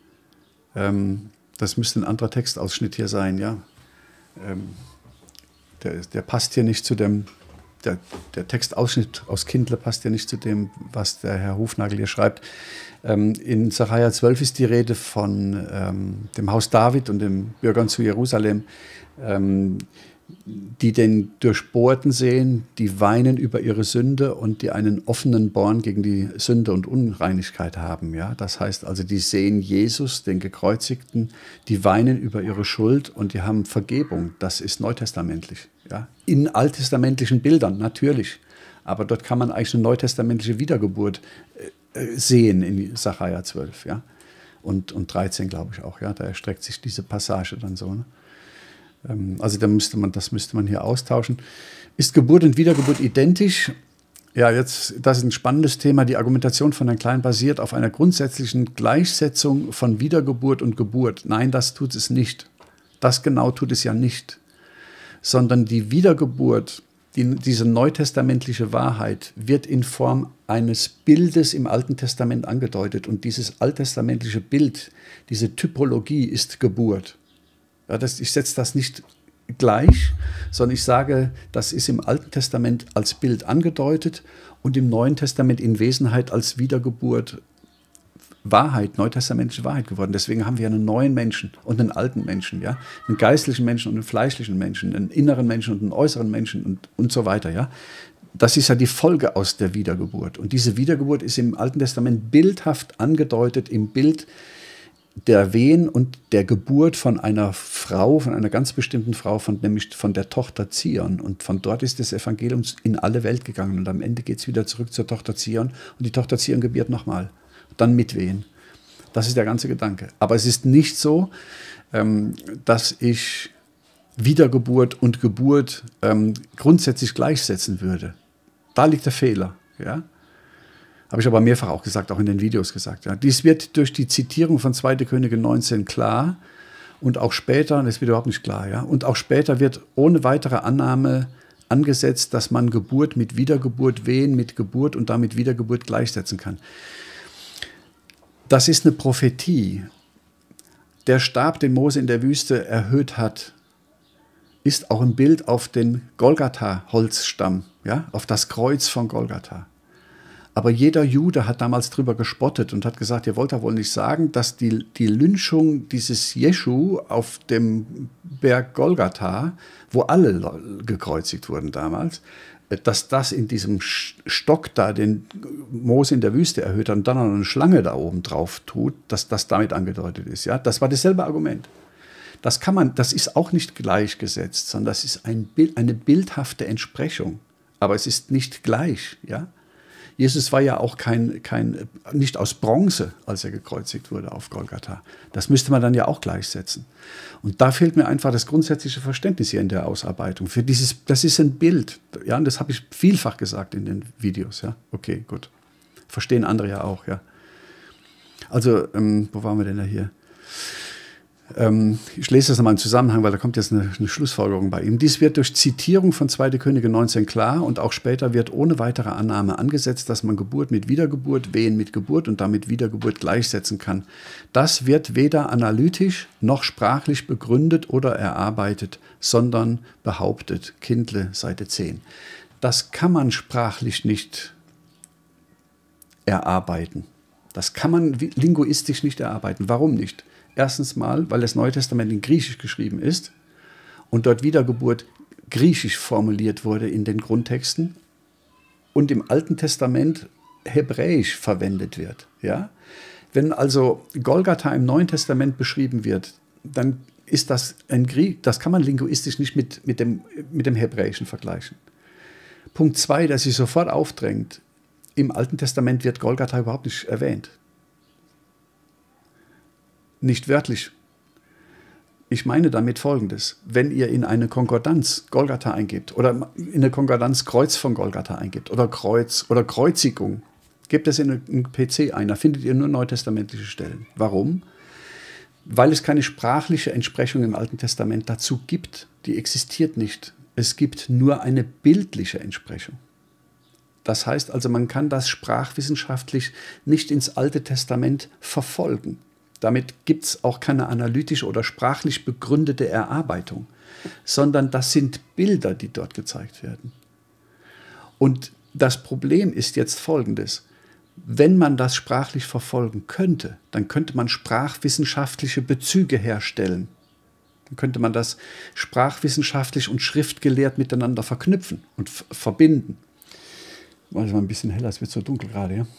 ähm, das müsste ein anderer Textausschnitt hier sein, ja. Ähm, der, der passt hier nicht zu dem, der, der Textausschnitt aus Kindle passt hier nicht zu dem, was der Herr Hufnagel hier schreibt. Ähm, in Sacharja zwölf ist die Rede von ähm, dem Haus David und den Bürgern zu Jerusalem, ähm, die den Durchbohrten sehen, die weinen über ihre Sünde und die einen offenen Born gegen die Sünde und Unreinigkeit haben. Ja? Das heißt also, die sehen Jesus, den Gekreuzigten, die weinen über ihre Schuld und die haben Vergebung. Das ist neutestamentlich. Ja? In alttestamentlichen Bildern, natürlich. Aber dort kann man eigentlich eine neutestamentliche Wiedergeburt äh, sehen in Sacharja zwölf. Ja? Und, und dreizehn, glaube ich auch. Ja? Da erstreckt sich diese Passage dann so. Ne? Also da müsste man, das müsste man hier austauschen. Ist Geburt und Wiedergeburt identisch? Ja, jetzt, das ist ein spannendes Thema. Die Argumentation von Herrn Klein basiert auf einer grundsätzlichen Gleichsetzung von Wiedergeburt und Geburt. Nein, das tut es nicht. Das genau tut es ja nicht. Sondern die Wiedergeburt, die, diese neutestamentliche Wahrheit, wird in Form eines Bildes im Alten Testament angedeutet. Und dieses alttestamentliche Bild, diese Typologie ist Geburt. Ja, das, ich setze das nicht gleich, sondern ich sage, das ist im Alten Testament als Bild angedeutet und im Neuen Testament in Wesenheit als Wiedergeburt Wahrheit, neutestamentliche Wahrheit geworden. Deswegen haben wir einen neuen Menschen und einen alten Menschen, ja? Einen geistlichen Menschen und einen fleischlichen Menschen, einen inneren Menschen und einen äußeren Menschen und, und so weiter. Ja? Das ist ja die Folge aus der Wiedergeburt. Und diese Wiedergeburt ist im Alten Testament bildhaft angedeutet, im Bild der Wehen und der Geburt von einer Frau, von einer ganz bestimmten Frau, von, nämlich von der Tochter Zion. Und von dort ist das Evangelium in alle Welt gegangen. Und am Ende geht es wieder zurück zur Tochter Zion. Und die Tochter Zion gebiert nochmal. Dann mit Wehen. Das ist der ganze Gedanke. Aber es ist nicht so, ähm, dass ich Wiedergeburt und Geburt ähm, grundsätzlich gleichsetzen würde. Da liegt der Fehler, ja. Habe ich aber mehrfach auch gesagt, auch in den Videos gesagt. Ja. Dies wird durch die Zitierung von zweiter Könige neunzehn klar und auch später, das wird überhaupt nicht klar, ja, und auch später wird ohne weitere Annahme angesetzt, dass man Geburt mit Wiedergeburt, Wehen mit Geburt und damit Wiedergeburt gleichsetzen kann. Das ist eine Prophetie. Der Stab, den Mose in der Wüste erhöht hat, ist auch ein Bild auf den Golgatha-Holzstamm, ja, auf das Kreuz von Golgatha. Aber jeder Jude hat damals drüber gespottet und hat gesagt, ihr wollt ja wohl nicht sagen, dass die, die Lynchung dieses Jeschu auf dem Berg Golgatha, wo alle gekreuzigt wurden damals, dass das in diesem Stock da, den Mose in der Wüste erhöht hat und dann noch eine Schlange da oben drauf tut, dass das damit angedeutet ist. Ja? Das war dasselbe Argument. Das kann man, das ist auch nicht gleichgesetzt, sondern das ist ein Bild, eine bildhafte Entsprechung. Aber es ist nicht gleich, ja. Jesus war ja auch kein, kein, nicht aus Bronze, als er gekreuzigt wurde auf Golgatha. Das müsste man dann ja auch gleichsetzen. Und da fehlt mir einfach das grundsätzliche Verständnis hier in der Ausarbeitung. Für dieses, das ist ein Bild. Ja, und das habe ich vielfach gesagt in den Videos. Ja, okay, gut. Verstehen andere ja auch. Ja. Also, ähm, wo waren wir denn da hier? Ähm, ich lese das nochmal im Zusammenhang, weil da kommt jetzt eine, eine Schlussfolgerung bei ihm. Dies wird durch Zitierung von zweiter Könige neunzehn klar und auch später wird ohne weitere Annahme angesetzt, dass man Geburt mit Wiedergeburt, Wehen mit Geburt und damit Wiedergeburt gleichsetzen kann. Das wird weder analytisch noch sprachlich begründet oder erarbeitet, sondern behauptet. Kindle, Seite zehn. Das kann man sprachlich nicht erarbeiten. Das kann man linguistisch nicht erarbeiten. Warum nicht? Erstens mal, weil das Neue Testament in Griechisch geschrieben ist und dort Wiedergeburt griechisch formuliert wurde in den Grundtexten und im Alten Testament hebräisch verwendet wird. Ja? Wenn also Golgatha im Neuen Testament beschrieben wird, dann ist das ein Griech, das kann man linguistisch nicht mit, mit, dem, mit dem Hebräischen vergleichen. Punkt zwei, der sich sofort aufdrängt, im Alten Testament wird Golgatha überhaupt nicht erwähnt. Nicht wörtlich. Ich meine damit Folgendes. Wenn ihr in eine Konkordanz Golgatha eingebt oder in eine Konkordanz Kreuz von Golgatha eingebt oder Kreuz oder Kreuzigung, gebt es in einen P C ein, da findet ihr nur neutestamentliche Stellen. Warum? Weil es keine sprachliche Entsprechung im Alten Testament dazu gibt. Die existiert nicht. es gibt nur eine bildliche Entsprechung. Das heißt also, man kann das sprachwissenschaftlich nicht ins Alte Testament verfolgen. Damit gibt es auch keine analytisch oder sprachlich begründete Erarbeitung, sondern das sind Bilder, die dort gezeigt werden. Und das Problem ist jetzt folgendes: Wenn man das sprachlich verfolgen könnte, dann könnte man sprachwissenschaftliche Bezüge herstellen. Dann könnte man das sprachwissenschaftlich und schriftgelehrt miteinander verknüpfen und verbinden. Mach ich mal ein bisschen heller, es wird so dunkel gerade, ja.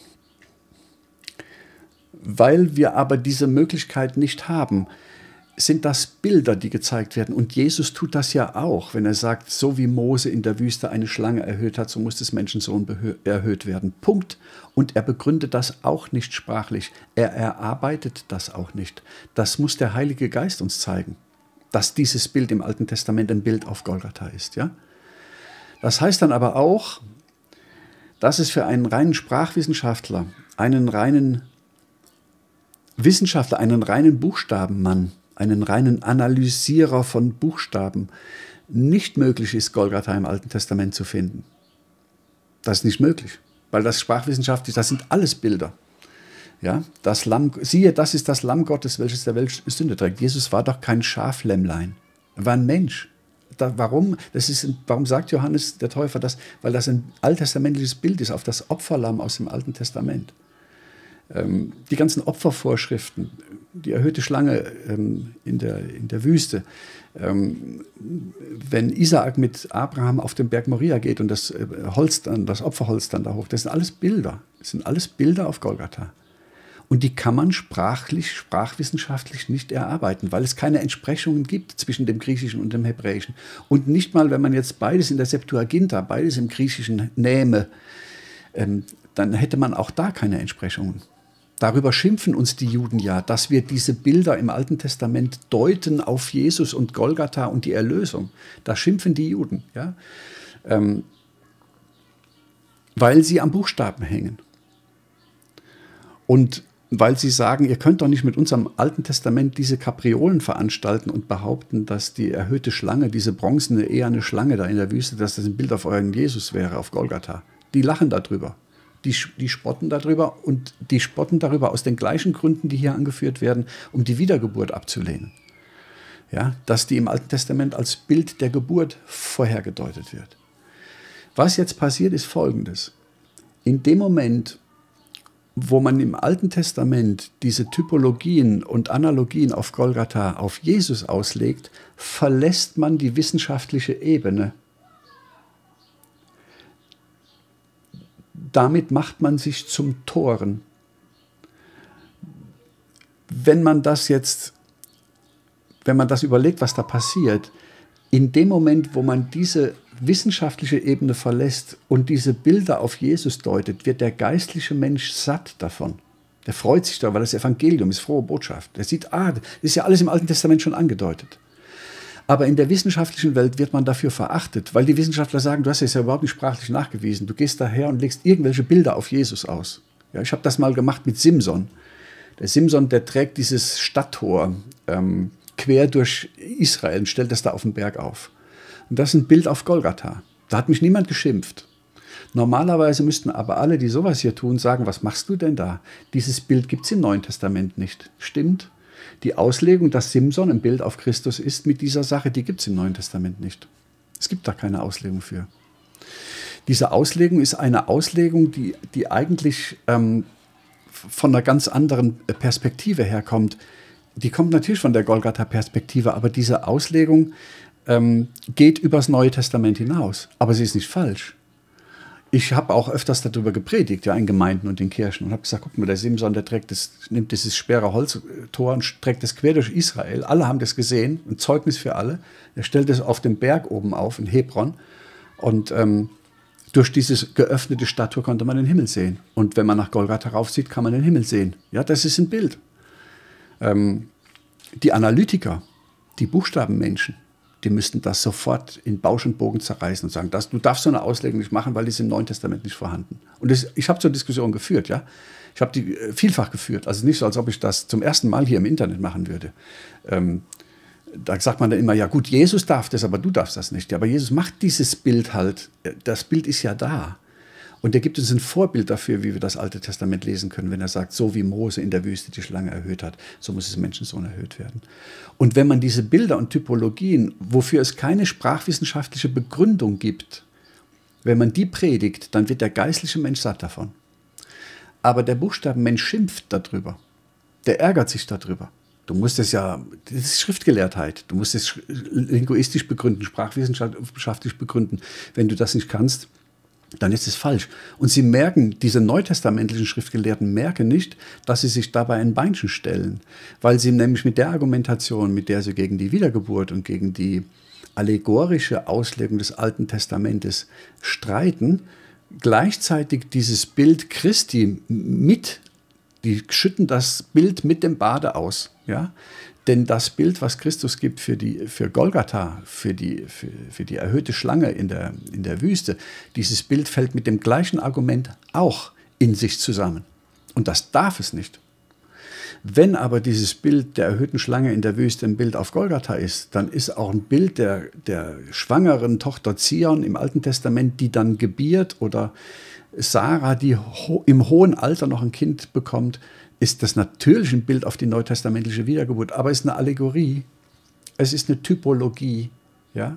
Weil wir aber diese Möglichkeit nicht haben, sind das Bilder, die gezeigt werden. Und Jesus tut das ja auch, wenn er sagt, so wie Mose in der Wüste eine Schlange erhöht hat, so muss des Menschensohn erhöht werden. Punkt. Und er begründet das auch nicht sprachlich. Er erarbeitet das auch nicht. Das muss der Heilige Geist uns zeigen, dass dieses Bild im Alten Testament ein Bild auf Golgatha ist. Ja? Das heißt dann aber auch, dass es für einen reinen Sprachwissenschaftler, einen reinen Wissenschaftler, einen reinen Buchstabenmann, einen reinen Analysierer von Buchstaben nicht möglich ist, Golgatha im Alten Testament zu finden. Das ist nicht möglich, weil das sprachwissenschaftlich, das sind alles Bilder. Ja, das Lamm, siehe, das ist das Lamm Gottes, welches der Welt Sünde trägt. Jesus war doch kein Schaflämmlein, er war ein Mensch. Da, warum? Das ist, warum sagt Johannes der Täufer das? Weil das ein alttestamentliches Bild ist auf das Opferlamm aus dem Alten Testament. Ähm, die ganzen Opfervorschriften, die erhöhte Schlange ähm, in, der, in der Wüste, ähm, wenn Isaak mit Abraham auf den Berg Moria geht und das äh, Holz dann, das Opferholz dann da hoch, das sind alles Bilder. Das sind alles Bilder auf Golgatha. Und die kann man sprachlich, sprachwissenschaftlich nicht erarbeiten, weil es keine Entsprechungen gibt zwischen dem Griechischen und dem Hebräischen. Und nicht mal, wenn man jetzt beides in der Septuaginta, beides im Griechischen nähme, ähm, dann hätte man auch da keine Entsprechungen. Darüber schimpfen uns die Juden ja, dass wir diese Bilder im Alten Testament deuten auf Jesus und Golgatha und die Erlösung. Da schimpfen die Juden, ja? ähm, weil sie am Buchstaben hängen. Und weil sie sagen, ihr könnt doch nicht mit unserem Alten Testament diese Kapriolen veranstalten und behaupten, dass die erhöhte Schlange, diese bronzene, eherne Schlange da in der Wüste, dass das ein Bild auf euren Jesus wäre, auf Golgatha. Die lachen darüber. Die, die spotten darüber und die spotten darüber aus den gleichen Gründen, die hier angeführt werden, um die Wiedergeburt abzulehnen. Ja, dass die im Alten Testament als Bild der Geburt vorhergedeutet wird. Was jetzt passiert, ist Folgendes. In dem Moment, wo man im Alten Testament diese Typologien und Analogien auf Golgatha auf Jesus auslegt, verlässt man die wissenschaftliche Ebene. Damit macht man sich zum Toren. Wenn man das jetzt, wenn man das überlegt, was da passiert, in dem Moment, wo man diese wissenschaftliche Ebene verlässt und diese Bilder auf Jesus deutet, wird der geistliche Mensch satt davon. Der freut sich darüber, weil das Evangelium ist frohe Botschaft. Der sieht, ah, das ist ja alles im Alten Testament schon angedeutet. Aber in der wissenschaftlichen Welt wird man dafür verachtet, weil die Wissenschaftler sagen, du hast es ja überhaupt nicht sprachlich nachgewiesen. Du gehst daher und legst irgendwelche Bilder auf Jesus aus. Ja, ich habe das mal gemacht mit Simson. Der Simson, der trägt dieses Stadttor ähm, quer durch Israel und stellt das da auf den Berg auf. Und das ist ein Bild auf Golgatha. Da hat mich niemand geschimpft. Normalerweise müssten aber alle, die sowas hier tun, sagen, was machst du denn da? Dieses Bild gibt es im Neuen Testament nicht. Stimmt? Die Auslegung, dass Simson ein Bild auf Christus ist mit dieser Sache, die gibt es im Neuen Testament nicht. Es gibt da keine Auslegung für. Diese Auslegung ist eine Auslegung, die, die eigentlich ähm, von einer ganz anderen Perspektive herkommt. Die kommt natürlich von der Golgatha-Perspektive, aber diese Auslegung ähm, geht übers Neue Testament hinaus. Aber sie ist nicht falsch. Ich habe auch öfters darüber gepredigt, ja, in Gemeinden und in Kirchen, und habe gesagt, guck mal, der Simson, der trägt das, nimmt dieses schwere Holztor und trägt das quer durch Israel. Alle haben das gesehen, ein Zeugnis für alle. Er stellt es auf dem Berg oben auf, in Hebron. Und ähm, durch dieses geöffnete Stadttor konnte man den Himmel sehen. Und wenn man nach Golgatha raufsieht, kann man den Himmel sehen. Ja, das ist ein Bild. Ähm, die Analytiker, die Buchstabenmenschen, die müssten das sofort in Bausch und Bogen zerreißen und sagen, das, du darfst so eine Auslegung nicht machen, weil die ist im Neuen Testament nicht vorhanden. Und das, ich habe zur Diskussion geführt, ja. Ich habe die vielfach geführt. Also nicht so, als ob ich das zum ersten Mal hier im Internet machen würde. Ähm, Da sagt man dann immer, ja gut, Jesus darf das, aber du darfst das nicht. Ja, aber Jesus macht dieses Bild halt, das Bild ist ja da. Und er gibt uns ein Vorbild dafür, wie wir das Alte Testament lesen können, wenn er sagt, so wie Mose in der Wüste die Schlange erhöht hat, so muss es Menschensohn erhöht werden. Und wenn man diese Bilder und Typologien, wofür es keine sprachwissenschaftliche Begründung gibt, wenn man die predigt, dann wird der geistliche Mensch satt davon. Aber der Buchstabenmensch schimpft darüber. Der ärgert sich darüber. Du musst es ja, das ist Schriftgelehrtheit. Du musst es linguistisch begründen, sprachwissenschaftlich begründen. Wenn du das nicht kannst, dann ist es falsch. Und sie merken, diese neutestamentlichen Schriftgelehrten merken nicht, dass sie sich dabei ein Beinchen stellen. Weil sie nämlich mit der Argumentation, mit der sie gegen die Wiedergeburt und gegen die allegorische Auslegung des Alten Testamentes streiten, gleichzeitig dieses Bild Christi mit, die schütten das Bild mit dem Bade aus. Ja? Denn das Bild, was Christus gibt für, die, für Golgatha, für die, für, für die erhöhte Schlange in der, in der Wüste, dieses Bild fällt mit dem gleichen Argument auch in sich zusammen. Und das darf es nicht. Wenn aber dieses Bild der erhöhten Schlange in der Wüste ein Bild auf Golgatha ist, dann ist auch ein Bild der, der schwangeren Tochter Zion im Alten Testament, die dann gebiert, oder Sarah, die ho im hohen Alter noch ein Kind bekommt, ist das natürlich ein Bild auf die neutestamentliche Wiedergeburt, aber es ist eine Allegorie, es ist eine Typologie. Ja?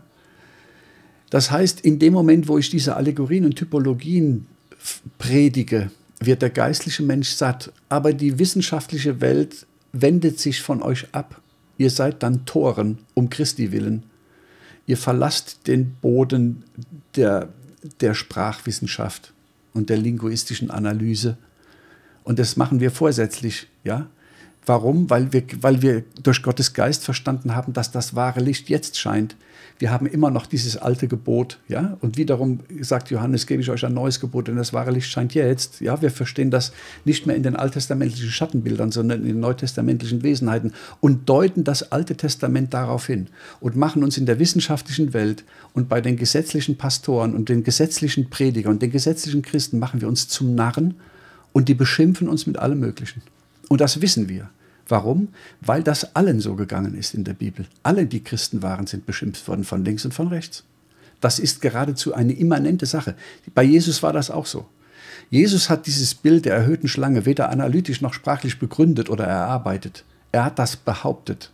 Das heißt, in dem Moment, wo ich diese Allegorien und Typologien predige, wird der geistliche Mensch satt, aber die wissenschaftliche Welt wendet sich von euch ab. Ihr seid dann Toren, um Christi willen. Ihr verlasst den Boden der, der Sprachwissenschaft und der linguistischen Analyse. Und das machen wir vorsätzlich. Ja? Warum? Weil wir, weil wir durch Gottes Geist verstanden haben, dass das wahre Licht jetzt scheint. Wir haben immer noch dieses alte Gebot. Ja? Und wiederum sagt Johannes, gebe ich euch ein neues Gebot, denn das wahre Licht scheint jetzt. Ja? Wir verstehen das nicht mehr in den alttestamentlichen Schattenbildern, sondern in den neutestamentlichen Wesenheiten und deuten das Alte Testament darauf hin und machen uns in der wissenschaftlichen Welt und bei den gesetzlichen Pastoren und den gesetzlichen Predigern und den gesetzlichen Christen machen wir uns zum Narren und die beschimpfen uns mit allem Möglichen. Und das wissen wir. Warum? Weil das allen so gegangen ist in der Bibel. Alle, die Christen waren, sind beschimpft worden von links und von rechts. Das ist geradezu eine immanente Sache. Bei Jesus war das auch so. Jesus hat dieses Bild der erhöhten Schlange weder analytisch noch sprachlich begründet oder erarbeitet. Er hat das behauptet.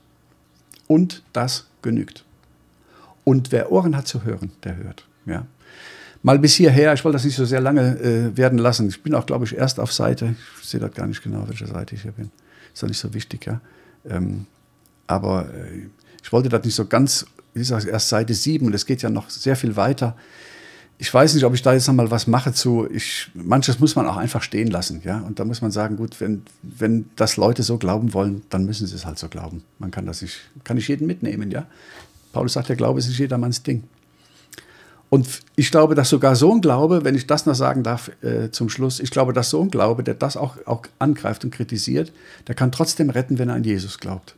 Und das genügt. Und wer Ohren hat zu hören, der hört. Ja. Mal bis hierher, ich wollte das nicht so sehr lange äh, werden lassen. Ich bin auch, glaube ich, erst auf Seite, ich sehe das gar nicht genau, welche Seite ich hier bin. Ist doch nicht so wichtig, ja. Ähm, aber äh, ich wollte das nicht so ganz, wie gesagt, erst Seite sieben und es geht ja noch sehr viel weiter. Ich weiß nicht, ob ich da jetzt noch mal was mache zu, ich, manches muss man auch einfach stehen lassen, ja. Und da muss man sagen, gut, wenn, wenn das Leute so glauben wollen, dann müssen sie es halt so glauben. Man kann das nicht, kann nicht jeden mitnehmen, ja. Paulus sagt, der Glaube ist nicht jedermanns Ding. Und ich glaube, dass sogar so ein Glaube, wenn ich das noch sagen darf äh, zum Schluss, ich glaube, dass so ein Glaube, der das auch, auch angreift und kritisiert, der kann trotzdem retten, wenn er an Jesus glaubt.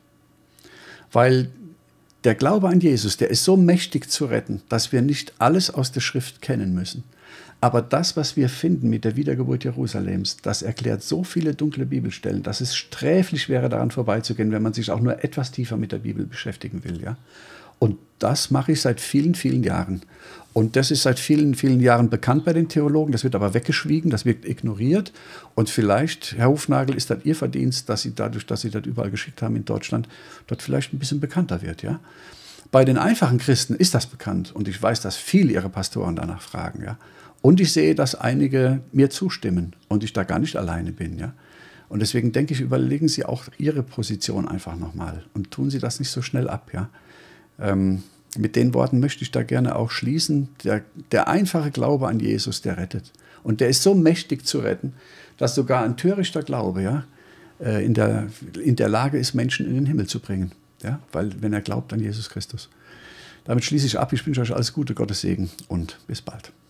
Weil der Glaube an Jesus, der ist so mächtig zu retten, dass wir nicht alles aus der Schrift kennen müssen. Aber das, was wir finden mit der Wiedergeburt Jerusalems, das erklärt so viele dunkle Bibelstellen, dass es sträflich wäre, daran vorbeizugehen, wenn man sich auch nur etwas tiefer mit der Bibel beschäftigen will. Ja? Und das mache ich seit vielen, vielen Jahren. Und das ist seit vielen, vielen Jahren bekannt bei den Theologen. Das wird aber weggeschwiegen, das wird ignoriert. Und vielleicht, Herr Hufnagel, ist das Ihr Verdienst, dass Sie dadurch, dass Sie das überall geschickt haben in Deutschland, dort vielleicht ein bisschen bekannter wird. Ja? Bei den einfachen Christen ist das bekannt. Und ich weiß, dass viele Ihre Pastoren danach fragen. Ja? Und ich sehe, dass einige mir zustimmen und ich da gar nicht alleine bin. Ja? Und deswegen denke ich, überlegen Sie auch Ihre Position einfach nochmal und tun Sie das nicht so schnell ab. Ja? Ähm, Mit den Worten möchte ich da gerne auch schließen. Der, der einfache Glaube an Jesus, der rettet. Und der ist so mächtig zu retten, dass sogar ein törichter Glaube ja, in, der, in der Lage ist, Menschen in den Himmel zu bringen. Ja, weil, wenn er glaubt an Jesus Christus. Damit schließe ich ab. Ich wünsche euch alles Gute, Gottes Segen und bis bald.